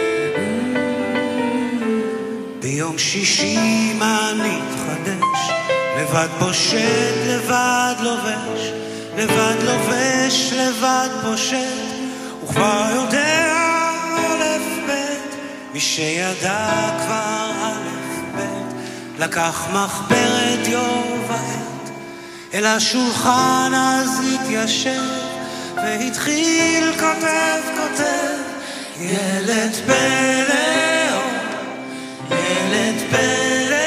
ביום שישי מה נתחדש? לבד פושט, לבד לובש, לבד לובש, לבד פושט, וכבר יודע א' ב', מי שידע כבר א' ב', לקח מחברת יום ועת, אל השולחן אז התיישב, והתחיל כותב כותב, ילד פלאו, ילד פלאו,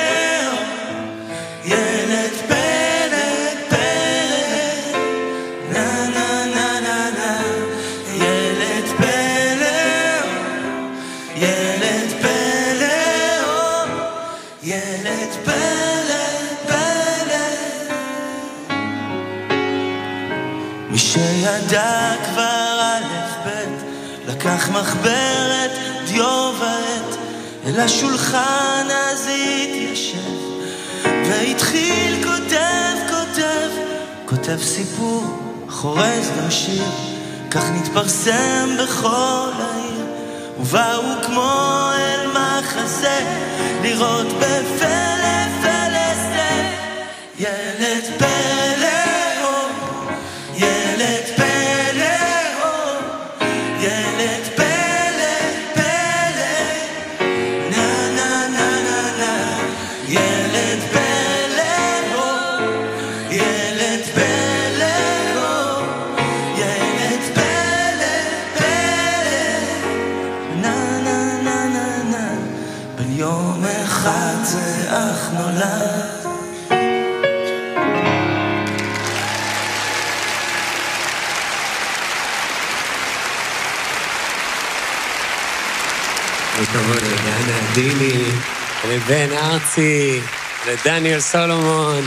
ילד פלא, פלא, נה נה נה נה נה, ילד פלא, ילד פלא, ילד פלא, פלא. מי שידע כבר א' ב', לקח מחברת דיו ועט, אל השולחן אז התיישב, והתחיל כותב, כותב, כותב סיפור, חורז גם שיר, כך נתפרסם בכל העיר, ובאו כמו אל מחזה, לראות בפלא פלא זה, ילד פלאו, ילד פלאו, ילד פלא, פלא, נה נה נה נה נה, ילד פלאו, ילד פלאו, ילד פלא, פלא, נה נה נה נה נה, בן יום אחד זה אך נולד. וכבוד לדנה דיני, לבן ארצי, לדניאל סולומון.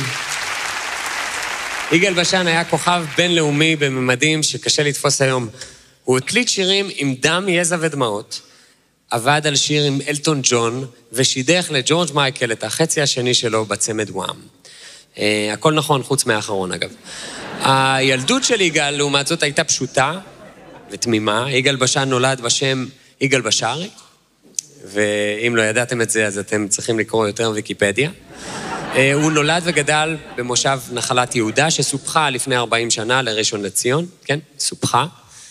יגאל בשן היה כוכב בינלאומי בממדים שקשה לתפוס היום. הוא הקליט שירים עם דם, יזע ודמעות, עבד על שיר עם אלטון ג'ון, ושידך לג'ורג' מייקל את החצי השני שלו בצמד וואם. הכל נכון, חוץ מהאחרון אגב. הילדות של יגאל, לעומת זאת, הייתה פשוטה ותמימה. יגאל בשן נולד בשם יגאל בשארי, ואם לא ידעתם את זה, אז אתם צריכים לקרוא יותר ויקיפדיה. הוא נולד וגדל במושב נחלת יהודה, שסופחה לפני 40 שנה לראשון לציון. כן, סופחה.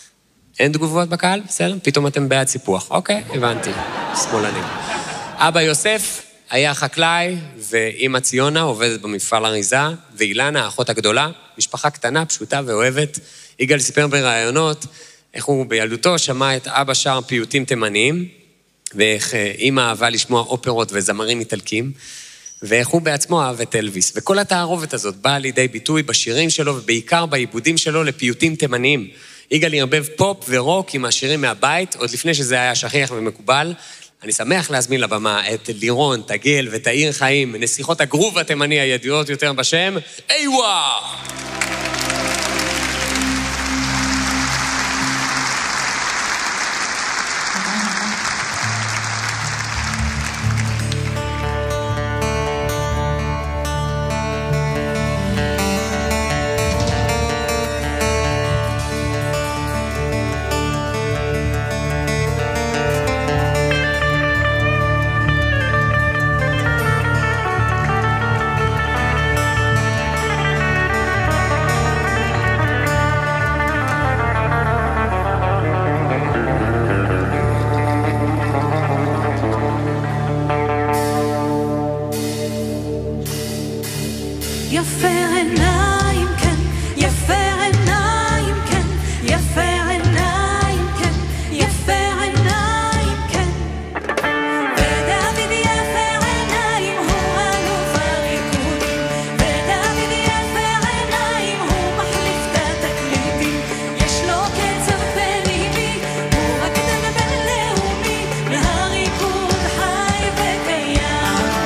אין תגובות בקהל? בסדר? פתאום אתם בעד סיפוח. אוקיי, הבנתי. שמאלנים. אבא יוסף היה חקלאי, ואמא ציונה עובדת במפעל אריזה, ואילנה, האחות הגדולה, משפחה קטנה, פשוטה ואוהבת. יגאל סיפר ברעיונות איך הוא בילדותו שמע את אבא שר פיוטים תימניים, ואיך אמא אהבה לשמוע אופרות וזמרים איטלקים, ואיך הוא בעצמו אהב את אלוויס. וכל התערובת הזאת באה לידי ביטוי בשירים שלו, ובעיקר בעיבודים שלו לפיוטים תימניים. יגאל ירבב פופ ורוק עם השירים מהבית, עוד לפני שזה היה שכיח ומקובל. אני שמח להזמין לבמה את לירון, תגיל ותאיר חיים, נסיכות הגרוב התימני הידועות יותר בשם, איווה!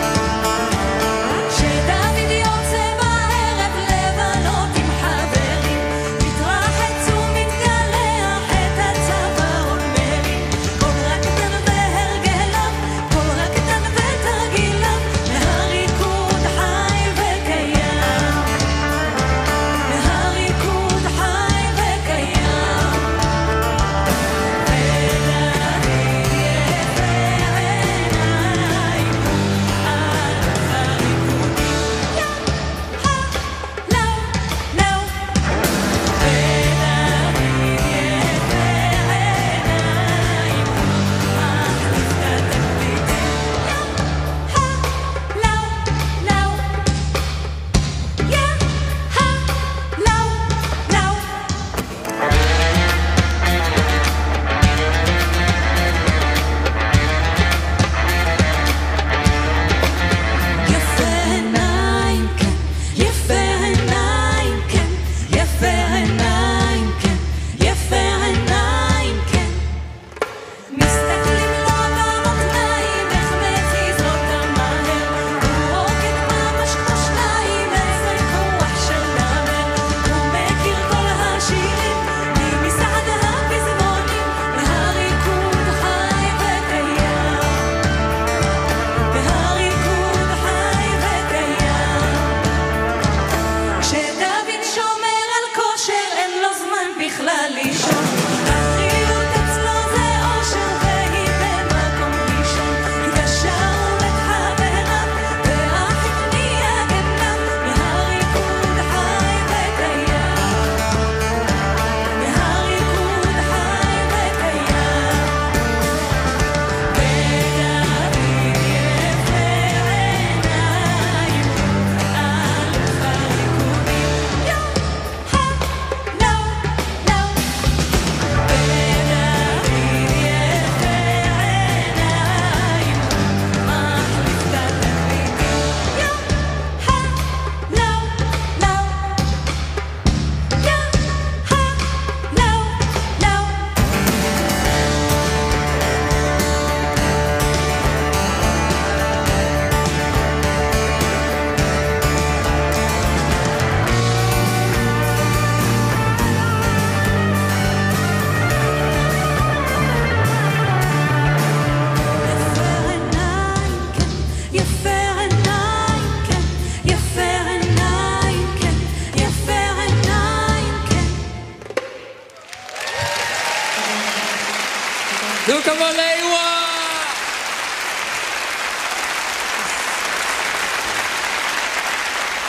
שדוד יוצא בערב לבלות עם חברים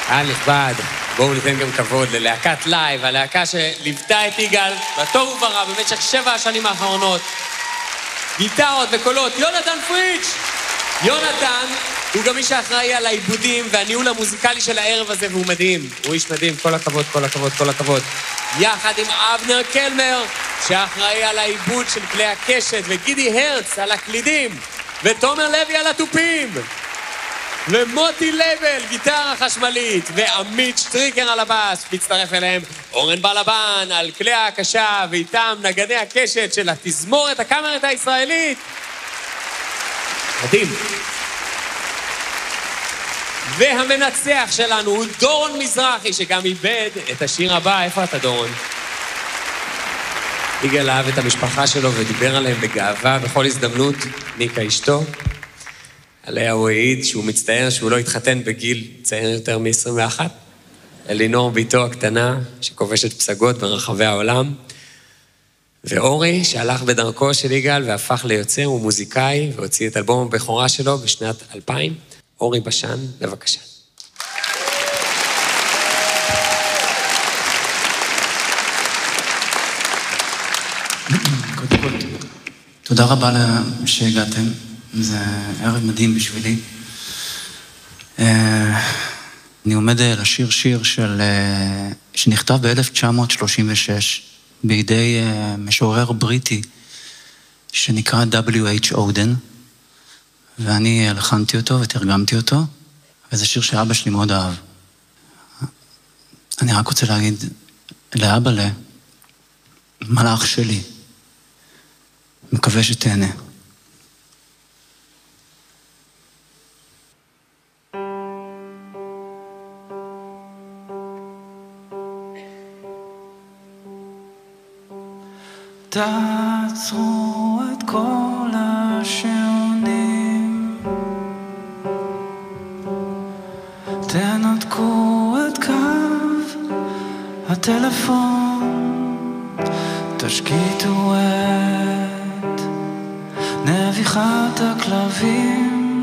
קהל נכבד, בואו ניתן גם כבוד ללהקת לייב, הלהקה שליוותה את יגאל בטוב וברע במשך 7 השנים האחרונות. גיטרות וקולות, יונתן פריץ'. יונתן הוא גם מי שאחראי על העיבודים והניהול המוזיקלי של הערב הזה, והוא מדהים. הוא איש מדהים, כל הכבוד, כל הכבוד, כל הכבוד. יחד עם אבנר קלמר, שאחראי על העיבוד של כלי הקשת, וגידי הרץ על הקלידים, ותומר לוי על התופים. ומוטי לבל, גיטרה חשמלית, ועמית שטריקר על הבאס, מצטרף אליהם אורן בלבן על כלי ההקשה, ואיתם נגני הקשת של התזמורת הקאמרית הישראלית. מדהים. והמנצח שלנו הוא דורון מזרחי, שגם איבד את השיר הבא. איפה אתה, דורון? יגאל אהב את המשפחה שלו ודיבר עליהם בגאווה בכל הזדמנות. ניקה אשתו, עליה הוא העיד שהוא מצטער שהוא לא התחתן בגיל צעיר יותר מ-21. אלינור ביתו הקטנה שכובשת פסגות ברחבי העולם. ואורי שהלך בדרכו של יגאל והפך ליוצר, הוא מוזיקאי והוציא את אלבום הבכורה שלו בשנת 2000. אורי בשן, בבקשה. קודם כל, תודה רבה שהגעתם. זה ערב מדהים בשבילי. אני עומד לשיר שיר שנכתב ב-1936 בידי משורר בריטי שנקרא W.H. אודן, ואני הלחנתי אותו ותרגמתי אותו, וזה שיר שאבא שלי מאוד אהב. אני רק רוצה להגיד לאבא, מלאך שלי, מקווה שתהנה. תעצרו את כל השעונים, תנתקו את קו הטלפון, תשקיטו את נביחת הכלבים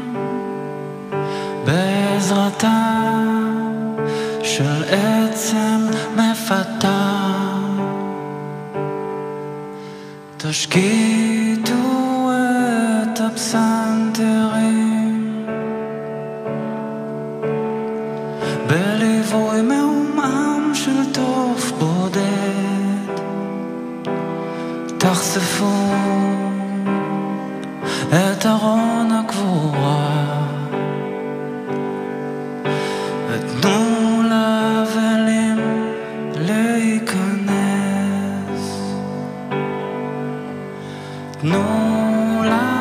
בעזרתה של עצם מפתה. תשקיטו את הפסנתרים בליווי מעומעם של תוף בודד. תחשפו את ארון הקבורה ותנו לאבלים להיכנס. תנו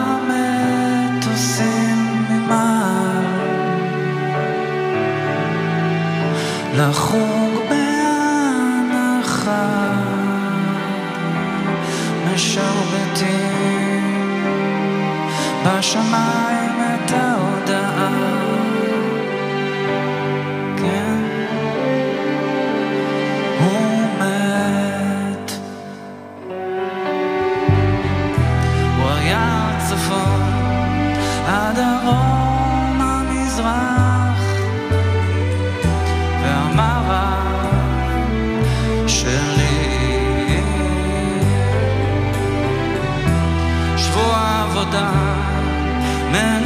למטוסים ממעל לחוג בהנחה, משרבטים בשמיים את ההודעה. כן, הוא מת. הוא היה צפון הדרום המזרח והמערב שלי. שבוע עבודה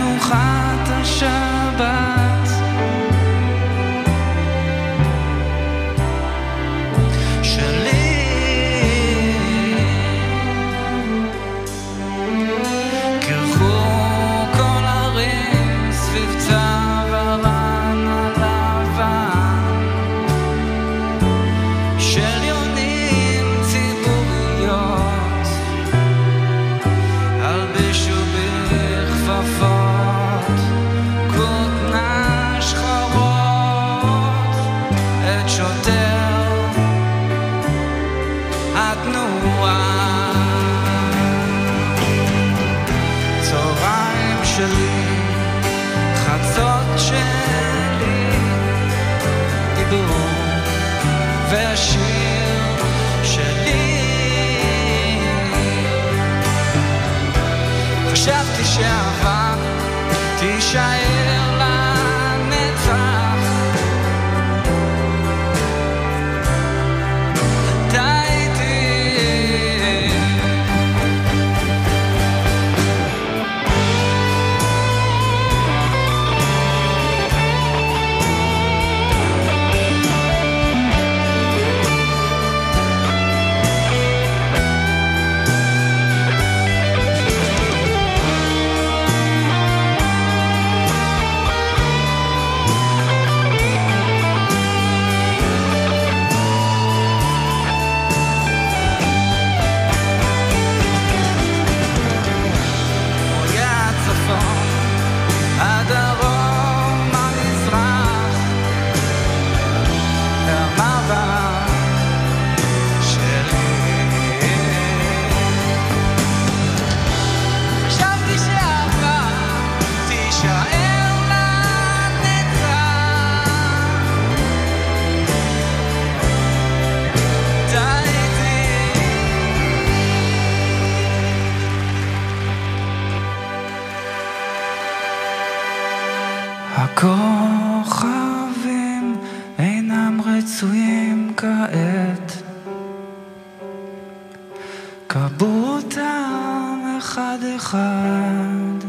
קבעו אותם אחד אחד,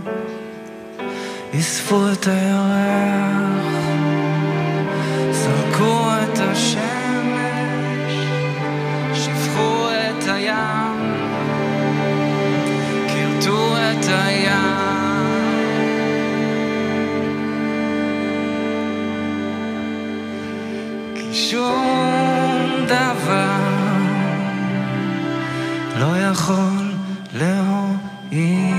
אספו את הירח, זרקו את השמש, שפכו את הים, קרטו את הים. כי שום דבר לא יכול להועיל.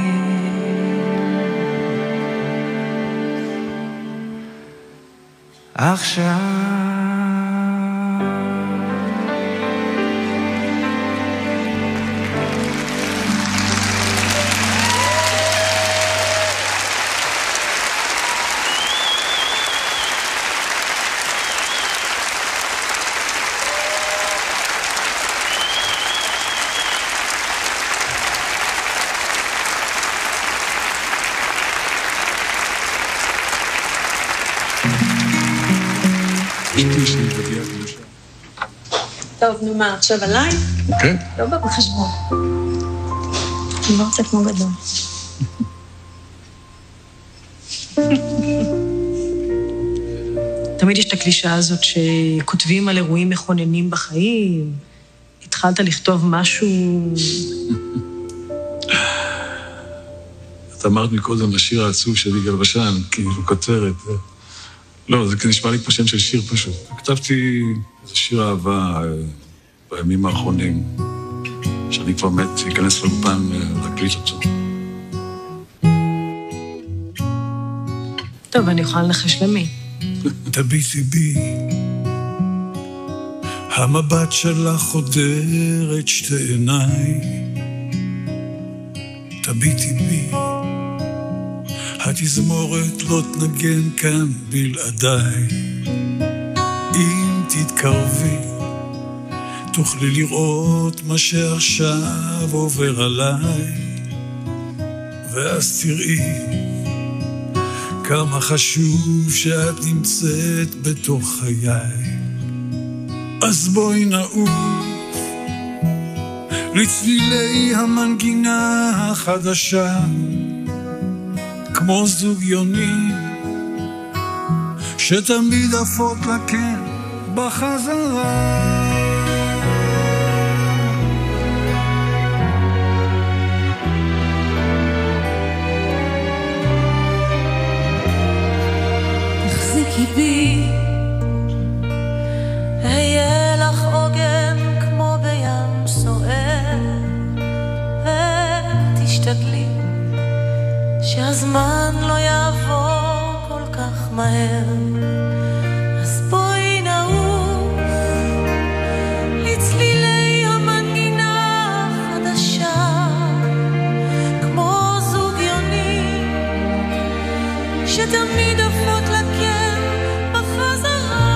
עכשיו טוב, נו מה, עכשיו עליי? כן. לא בא בחשבון. אני לא רוצה כמו גדול. תמיד יש את הקלישה הזאת שכותבים על אירועים מכוננים בחיים. התחלת לכתוב משהו... את אמרת מקודם השיר העצוב של יגאל בשן, כאילו כותרת. לא, זה נשמע לי פה שם של שיר פשוט. כתבתי איזה שיר אהבה בימים האחרונים, שאני כבר מת להיכנס לאולפן להקליט אותו. טוב, אני יכולה לנחש למי. תביטי בי, המבט שלך חודר את שתי עיניי. תביטי בי, התזמורת לא תנגן כאן בלעדיי. אם תתקרבי, תוכלי לראות מה שעכשיו עובר עליי, ואז תראי כמה חשוב שאת נמצאת בתוך חיי. אז בואי נעוף לצלילי המנגינה החדשה, כמו זוג יונים שתמיד עפות לכן בחזרה. תחזיקי בי, אהיה לך עוגן כמו בים סוער, ותשתדלי שהזמן לא יעבור כל כך מהר. אז בואי נעוף לצלילי המנגינה החדשה, כמו זוג יונים שתמיד עפות לכן בחזרה.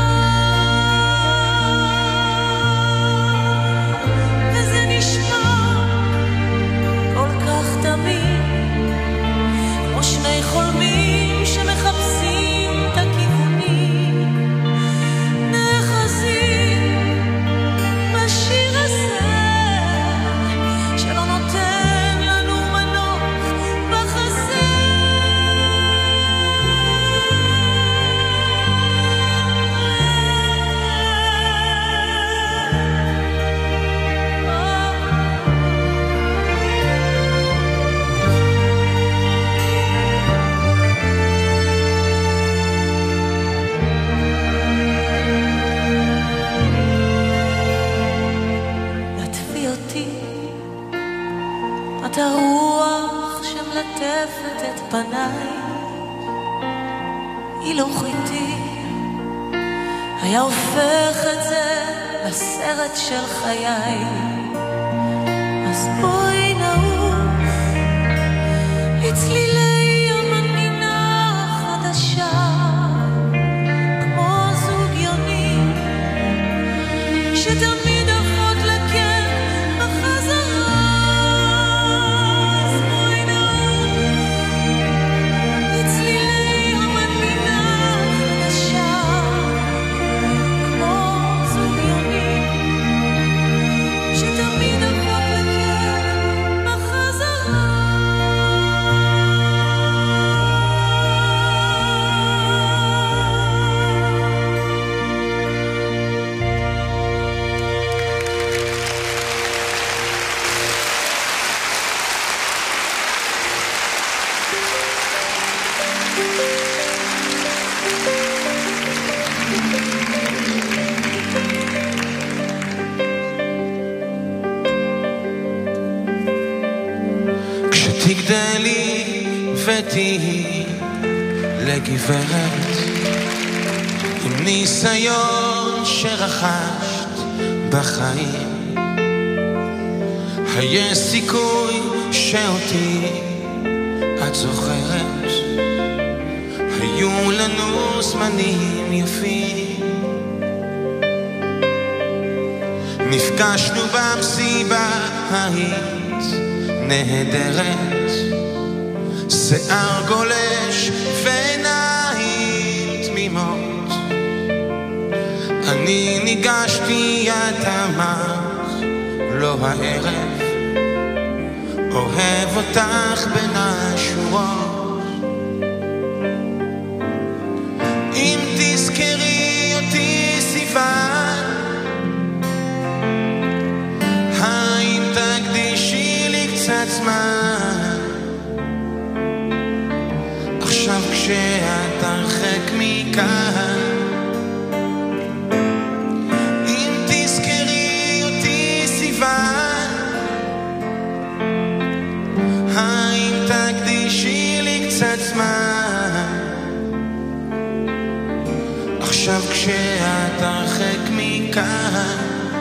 וזה נשמע כל כך תמיד, כמו שני חולמים שמחפשים את הכיוונים, נאחזים בשיר הזה שלא נותן לנו מנוח בחזה. לטפי אותי, את הרוח שמלטפת את פניי, הילוך איתי היה הופך את זה לסרט של חיי. אז בואי נעוף לצלילי המנגינה החדשה, כמו זוג יונים שתמיד עפות לכן בחזרה. אז בואי נעוף לצלילי המנגינה החדשה, כמו זוג יונים שתמיד עפות לכן גדלי ותהי לגברת עם ניסיון שרכשת בחיים. היה סיכוי שאותי את זוכרת, היו לנו זמנים יפים, נפגשנו במסיבה, היית נהדרת, שיער גולש ועיניים תמימות. אני ניגשתי, את אמרת לא הערב, אוהב אותך בין השורות. אם תזכרי אותי סיוון, האם תקדישי לי קצת זמן, עכשיו כשאת הרחק מכאן. אם תזכרי אותי סיוון, האם תקדישי לי קצת זמן, עכשיו כשאת הרחק מכאן.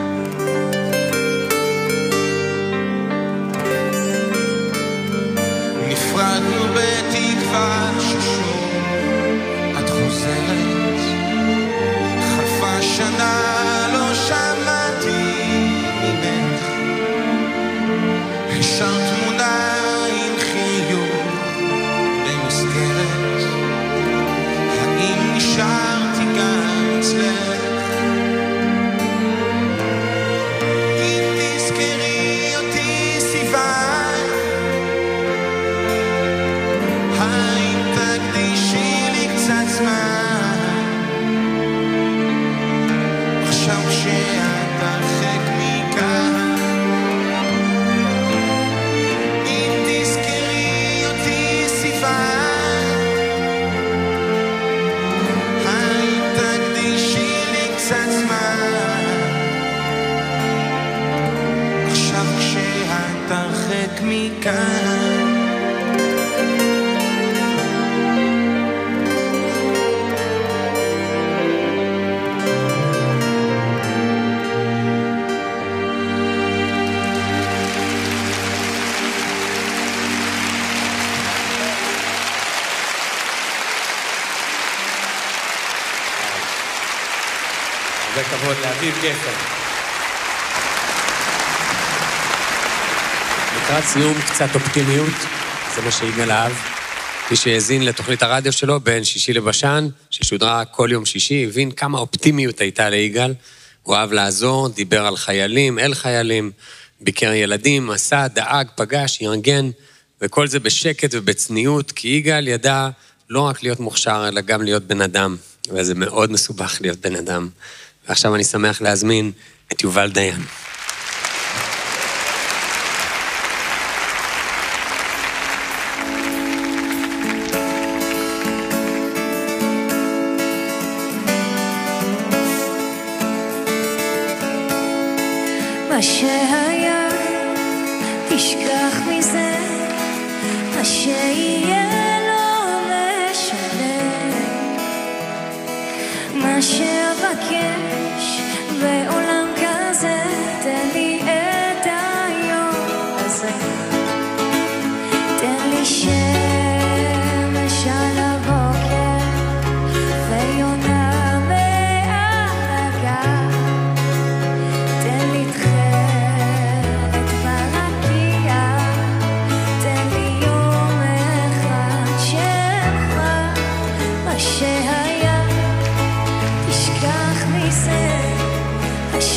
נפרדנו בתקווה ששוב את חוזרת, חלפה שנה לא שמעתי ממך, השארת תמונה עם חיוך במסגרת, האם נשארתי גם אצלך? אם תזכרי אותי סיוון, האם תקדישי לי קצת זמן, עכשיו כשאת הרחק מכאן. אם תזכרי אותי סיוון, האם תקדישי לי קצת זמן, עכשיו כשאת הרחק מכאן. הרבה כבוד לאביב גפן. לקראת סיום קצת אופטימיות, זה מה שיגאל אהב. מי שהאזין לתוכנית הרדיו שלו בין שישי לבשן, ששודרה כל יום שישי, הבין כמה אופטימיות הייתה ליגאל. הוא אהב לעזור, דיבר על חיילים, אל חיילים, ביקר ילדים, עשה, דאג, פגש, ירגן, וכל זה בשקט ובצניעות, כי יגאל ידע לא רק להיות מוכשר, אלא גם להיות בן אדם, וזה מאוד מסובך להיות בן אדם. ועכשיו אני שמח להזמין את יובל דיין. מה שהיה, תשכח מזה, מה שיהיה לא משנה, מה שאבקש בעולם כזה, תן לי את היום הזה, תן לי שמש על הבוקר ויונה מעל הגב, תן לי תכלת ברקיע, תן לי יום אחד שלך, מה שהיה תשכח מזה, מה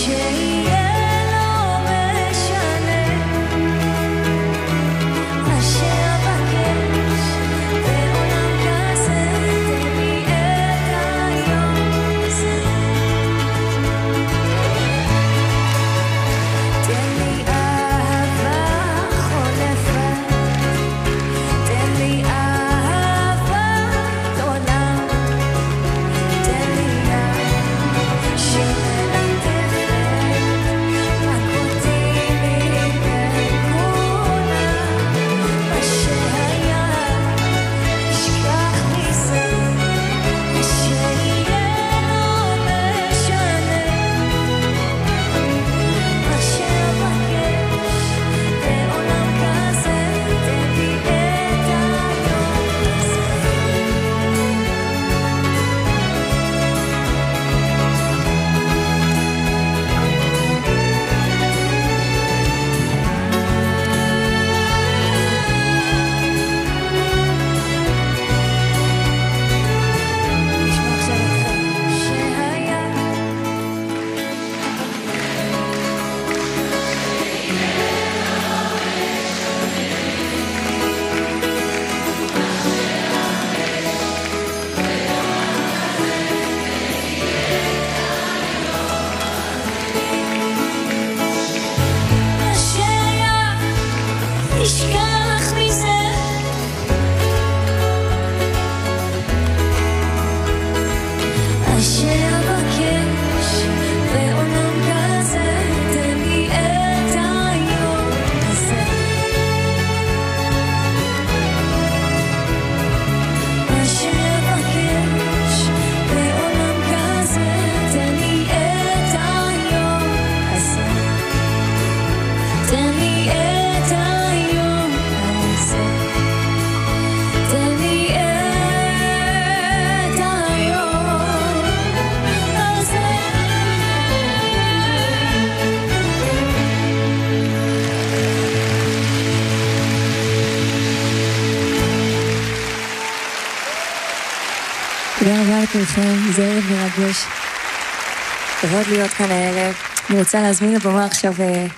לכולכם, זה ערב מרגש. כבוד להיות כאן הערב. אני רוצה להזמין לבמה עכשיו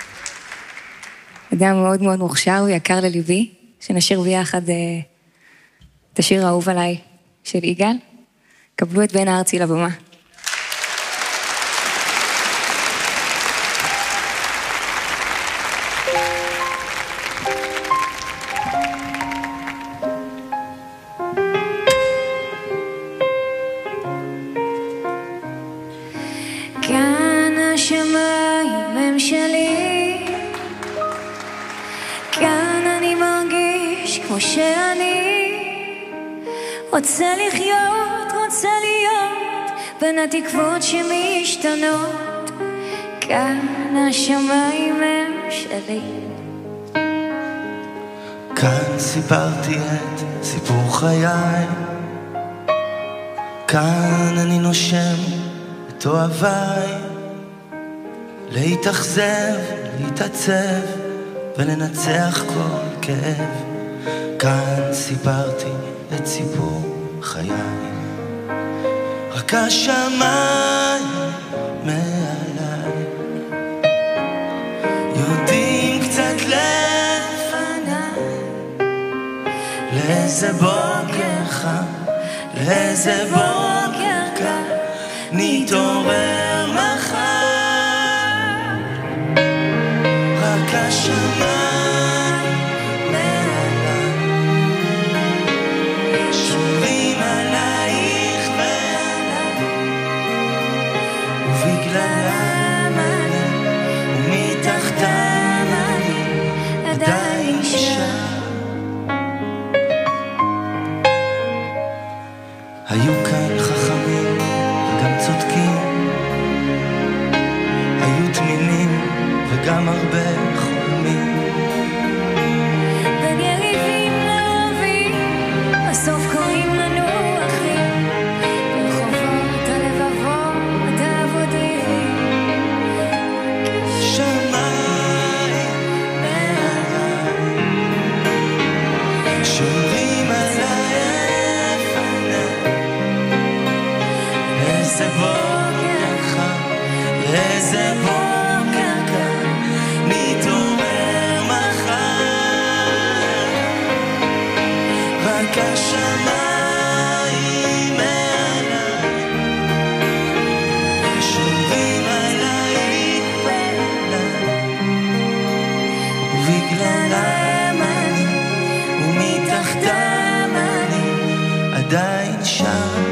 אדם מאוד מאוד מוכשר ויקר לליבי, שנשיר ביחד את השיר האהוב עליי של יגאל. קבלו את בן הארצי לבמה. כאן השמיים הם שלי, כאן אני מרגיש כמו שאני רוצה לחיות, רוצה להיות בין התקוות שמשתנות. כאן השמיים הם שלי. כאן סיפרתי את סיפור חיי, כאן אני נושם את אוהביי, להתאכזב, להתעצב ולנצח כל כאב. כאן סיפרתי את סיפור חיי, רק השמיים מעליי יודעים קצת לפניי לאיזה בוקר חם, לאיזה בוקר קר נתעורר מחר. רק השמיים מעליי שומרים עלייך ועליי, ובגללם אני ומתחתם אני עדיין שם. היו כאן חכמים וגם צודקים, היו תמימים וגם הרבה חולמים, בין יריבים לאוהבים בסוף קוראים לנו אחים, ברחובות הלבבות העבודים. שמיים מעליי שומרים עליי לפניי, איזה בוקר חם, איזה בוקר קר נתעורר מחר. רק השמיים מעליי שומרים עליי ועליי, ובגללם אני ומתחתם אני עדיין שם.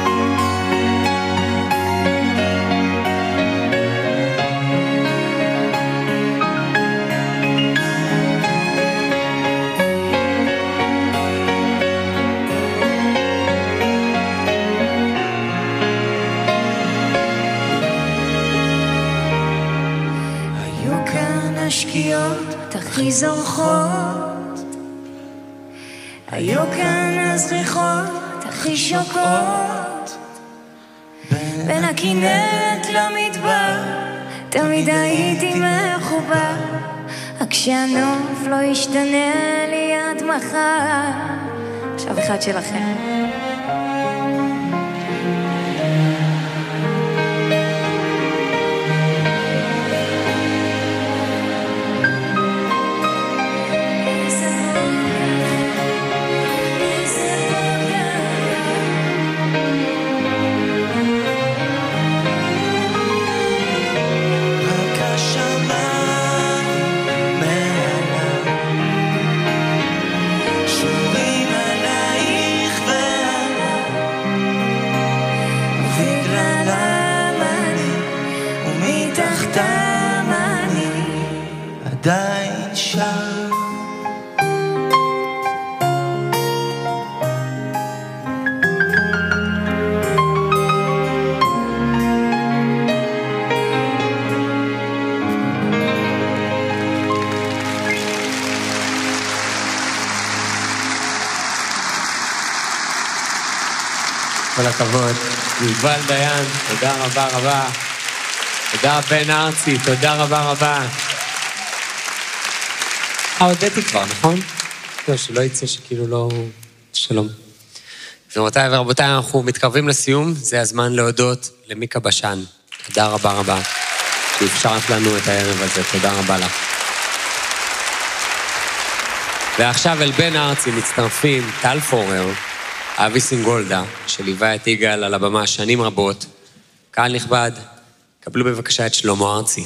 היו כאן השקיעות הכי זורחות, היו כאן הזריחות הכי שוקעות, בין הכנרת למדבר תמיד הייתי מחובר, רק שהנוף לא ישתנה לי עד מחר. עכשיו אחד שלכם. רק השמיים מעליי שומרים עלייך ועליי, ובגללם אני ומתחתם אני עדיין שם. כל הכבוד. יובל דיין, תודה רבה רבה. תודה בן ארצי, תודה רבה רבה. הודיתי כבר, נכון? לא, שלא יצא שכאילו לא... שלום. גבירותיי ורבותיי, אנחנו מתקרבים לסיום, זה הזמן להודות למיקה בשן. תודה רבה רבה, שאפשרת לנו את הערב הזה, תודה רבה לך. ועכשיו אל בן ארצי מצטרפים טל פורר, אבי סינגולדה, שליווה את יגאל על הבמה שנים רבות. קהל נכבד, קבלו בבקשה את שלמה ארצי.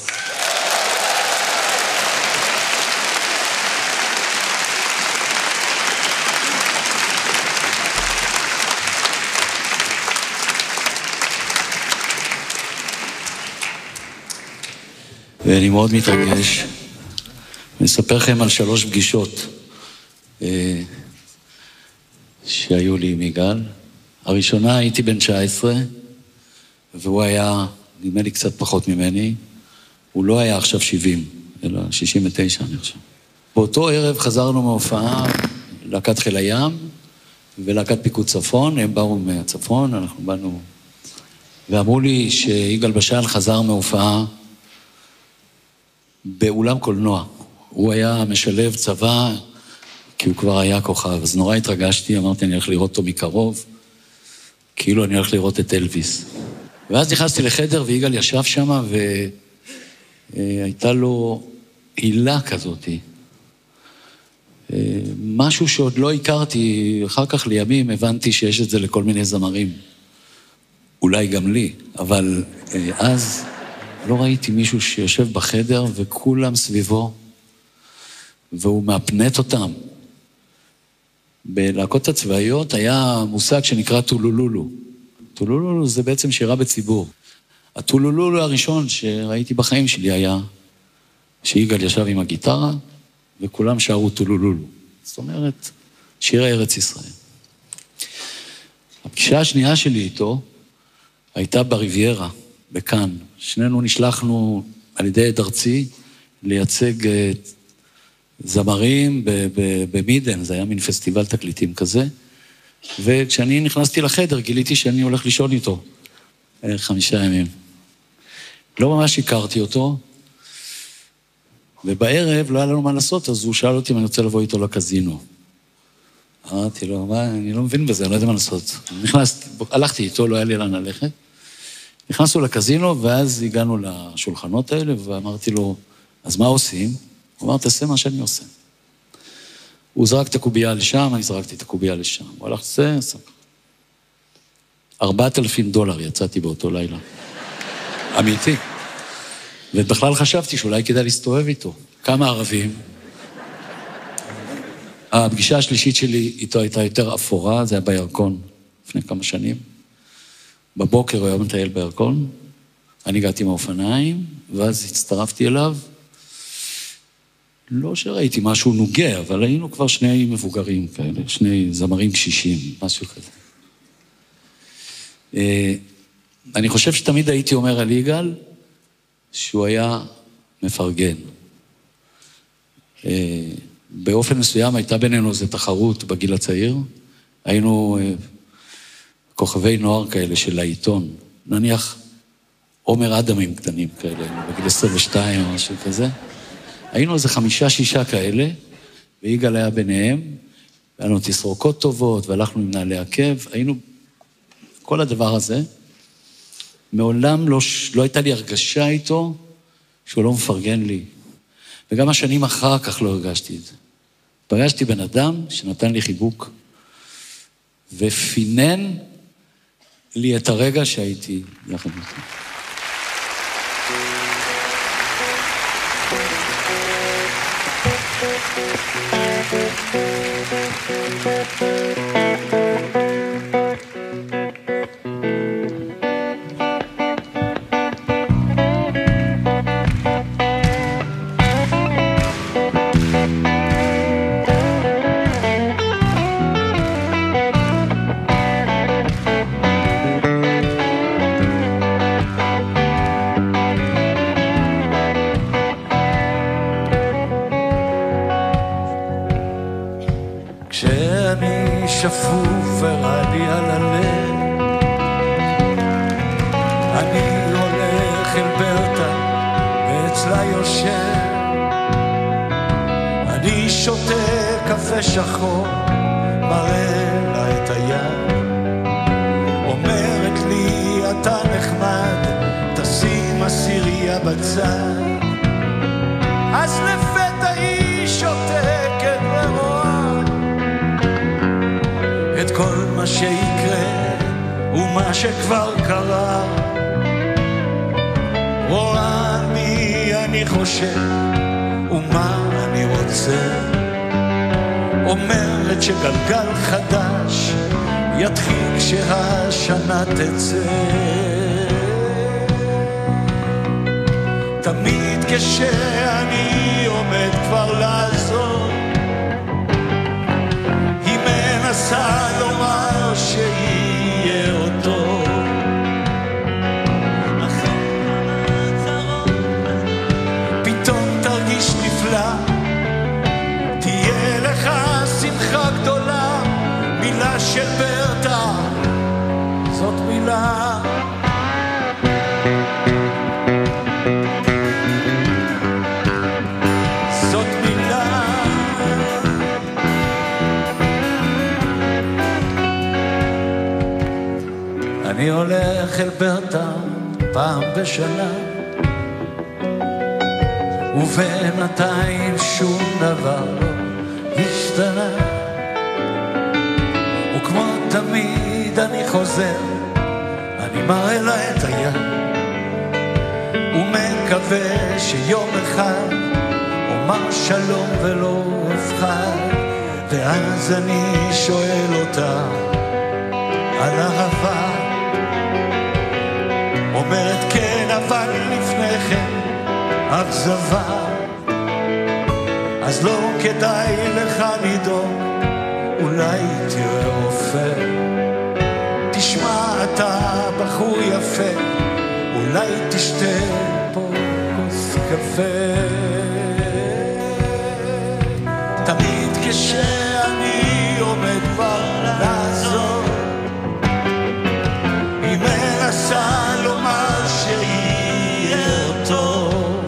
ואני מאוד מתרגש. אני אספר לכם על 3 פגישות שהיו לי עם יגאל. הראשונה הייתי בן 19, והוא היה, נדמה לי קצת פחות ממני, הוא לא היה עכשיו 70, אלא 69 אני חושב. באותו ערב חזרנו מהופעה, להקת חיל הים ולהקת פיקוד צפון, הם באו מהצפון, אנחנו באנו, ואמרו לי שיגאל בשן חזר מהופעה באולם קולנוע. הוא היה משלב צבא, כי הוא כבר היה כוכב, אז נורא התרגשתי, אמרתי אני הולך לראות אותו מקרוב, כאילו אני הולך לראות את אלוויס. ואז נכנסתי לחדר ויגאל ישב שם, והייתה לו עילה כזאת. משהו שעוד לא הכרתי, אחר כך לימים הבנתי שיש את זה לכל מיני זמרים. אולי גם לי, אבל אז לא ראיתי מישהו שיושב בחדר וכולם סביבו, והוא מאפנט אותם. בלהקות הצבאיות היה מושג שנקרא טולולולו. טולולולו זה בעצם שירה בציבור. הטולולולו הראשון שראיתי בחיים שלי היה שיגאל ישב עם הגיטרה, וכולם שרו טולולולו. זאת אומרת, שירי ארץ ישראל. הפגישה השנייה שלי איתו הייתה בריביירה, בכאן. שנינו נשלחנו על ידי עד ארצי לייצג זמרים במידן, זה היה מין פסטיבל תקליטים כזה, וכשאני נכנסתי לחדר גיליתי שאני הולך לישון איתו 5 ימים. לא ממש הכרתי אותו, ובערב לא היה לנו מה לעשות, אז הוא שאל אותי אם אני רוצה לבוא איתו לקזינו. אמרתי לו, מה, אני לא מבין בזה, אני לא יודע מה לעשות. הלכתי איתו, לא היה לי לאן ללכת. נכנסנו לקזינו, ואז הגענו לשולחנות האלה, ואמרתי לו, אז מה עושים? הוא אמר, תעשה מה שאני עושה. הוא זרק את הקובייה לשם, אני זרקתי את הקובייה לשם. הוא הלך, זה, $4,000 יצאתי באותו לילה. אמיתי. ובכלל חשבתי שאולי כדאי להסתובב איתו. כמה ערבים. הפגישה השלישית שלי איתו הייתה יותר אפורה, זה היה בירקון לפני כמה שנים. בבוקר הוא היה מטייל בירקון, אני הגעתי מהאופניים, ואז הצטרפתי אליו. לא שראיתי משהו נוגע, אבל היינו כבר 2 מבוגרים כאלה, 2 זמרים קשישים, משהו כזה. אני חושב שתמיד הייתי אומר על יגאל, שהוא היה מפרגן. באופן מסוים הייתה בינינו איזו תחרות בגיל הצעיר, היינו כוכבי נוער כאלה של העיתון, נניח עומר אדמים קטנים כאלה, בגיל 22 או משהו כזה. היינו איזה 5-6 כאלה, ויגאל היה ביניהם, היה לנו תסרוקות טובות, והלכנו עם נעלי עקב, היינו, כל הדבר הזה, מעולם לא הייתה לי הרגשה איתו, שהוא לא מפרגן לי. וגם השנים אחר כך לא הרגשתי את זה. פגשתי בן אדם שנתן לי חיבוק, ופינן לי את הרגע שהייתי יחד איתו. כשאני שפוף ורע לי על הלב, אני הולך אל ברטה ואצלה יושב, אני שותה קפה שחור, מראה לה את היד בצד, אז לפתע היא שותקת ורואה את כל מה שיקרה ומה שכבר קרה. רואה מי אני חושב ומה אני רוצה, אומרת שגלגל חדש יתחיל כשהשנה תצא. תמיד כשאני עומד כבר לעזור, היא מנסה לומר שיהיה אותו. פתאום תרגיש נפלא, תהיה לך שמחה גדולה, מילה של ברטה, זאת מילה. זאת מילה. אני הולך אל ברטה פעם בשנה, ובינתיים שום דבר לא השתנה, וכמו תמיד אני חוזר, אני מראה לה את היד ומקווה שיום אחד אומר שלום ולא אפחד. ואז אני שואל אותה על אהבה, אומרת כן אבל לפני כן אכזבה. אז לא כדאי לך לדאוג, אולי תראה רופא, תשמע אתה בחור יפה, אולי תשתה פה כוס קפה. תמיד כשאני עומד כבר לעזור, היא מנסה לומר שיהיה טוב.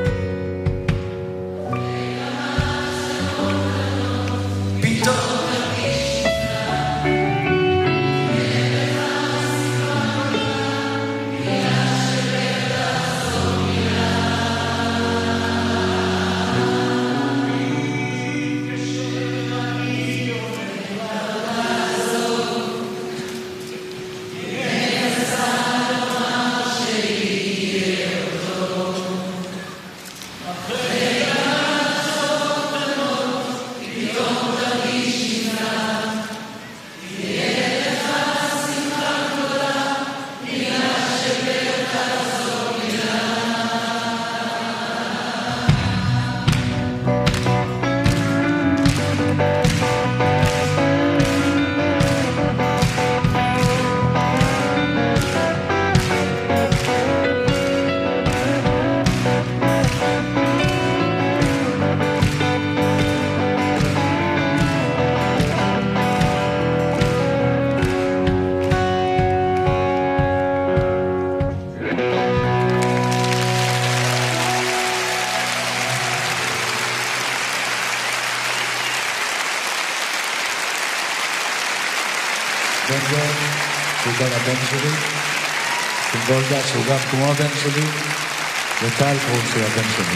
שהוא גם הבן שלי, גולדה שהוא גם כמו הבן שלי, וטל קרוב שהוא הבן שלי.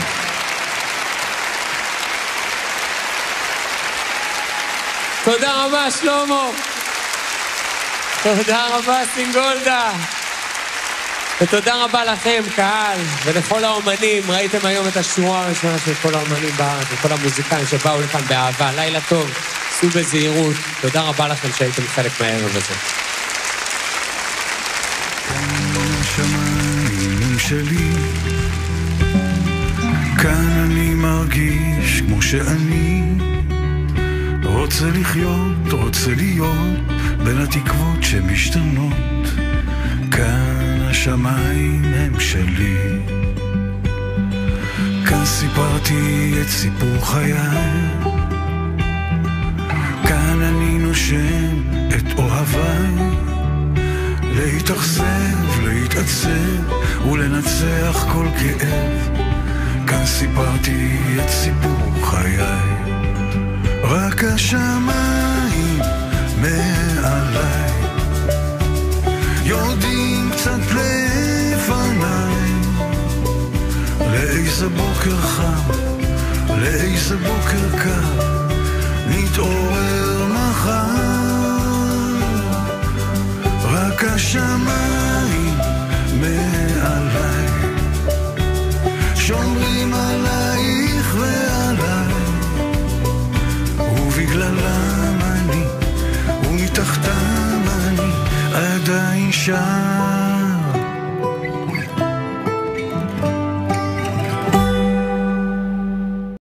תודה רבה שלמה, תודה רבה סינגולדה, ותודה רבה לכם קהל ולכל האומנים. ראיתם היום את השורה הראשונה של כל האומנים בארץ וכל המוזיקאים שבאו לכאן באהבה. לילה טוב, סעו בזהירות, תודה רבה לכם שהייתם חלק מהערב הזה. השמיים שלי, כאן אני מרגיש כמו שאני רוצה לחיות, רוצה להיות בין התקוות שמשתנות. כאן השמיים הם שלי, כאן סיפרתי את סיפור חיי, כאן אני נושם את אוהביי, להתאכזב, להתעצב ולנצח כל כאב. כאן סיפרתי את סיפור חיי, רק השמיים מעליי יודעים קצת לפניי, לאיזה בוקר חם, לאיזה בוקר קר, נתעורר מחר. רק השמיים מעליי שומרים עלייך ועליי, ובגללם אני ומתחתם אני עדיין שם.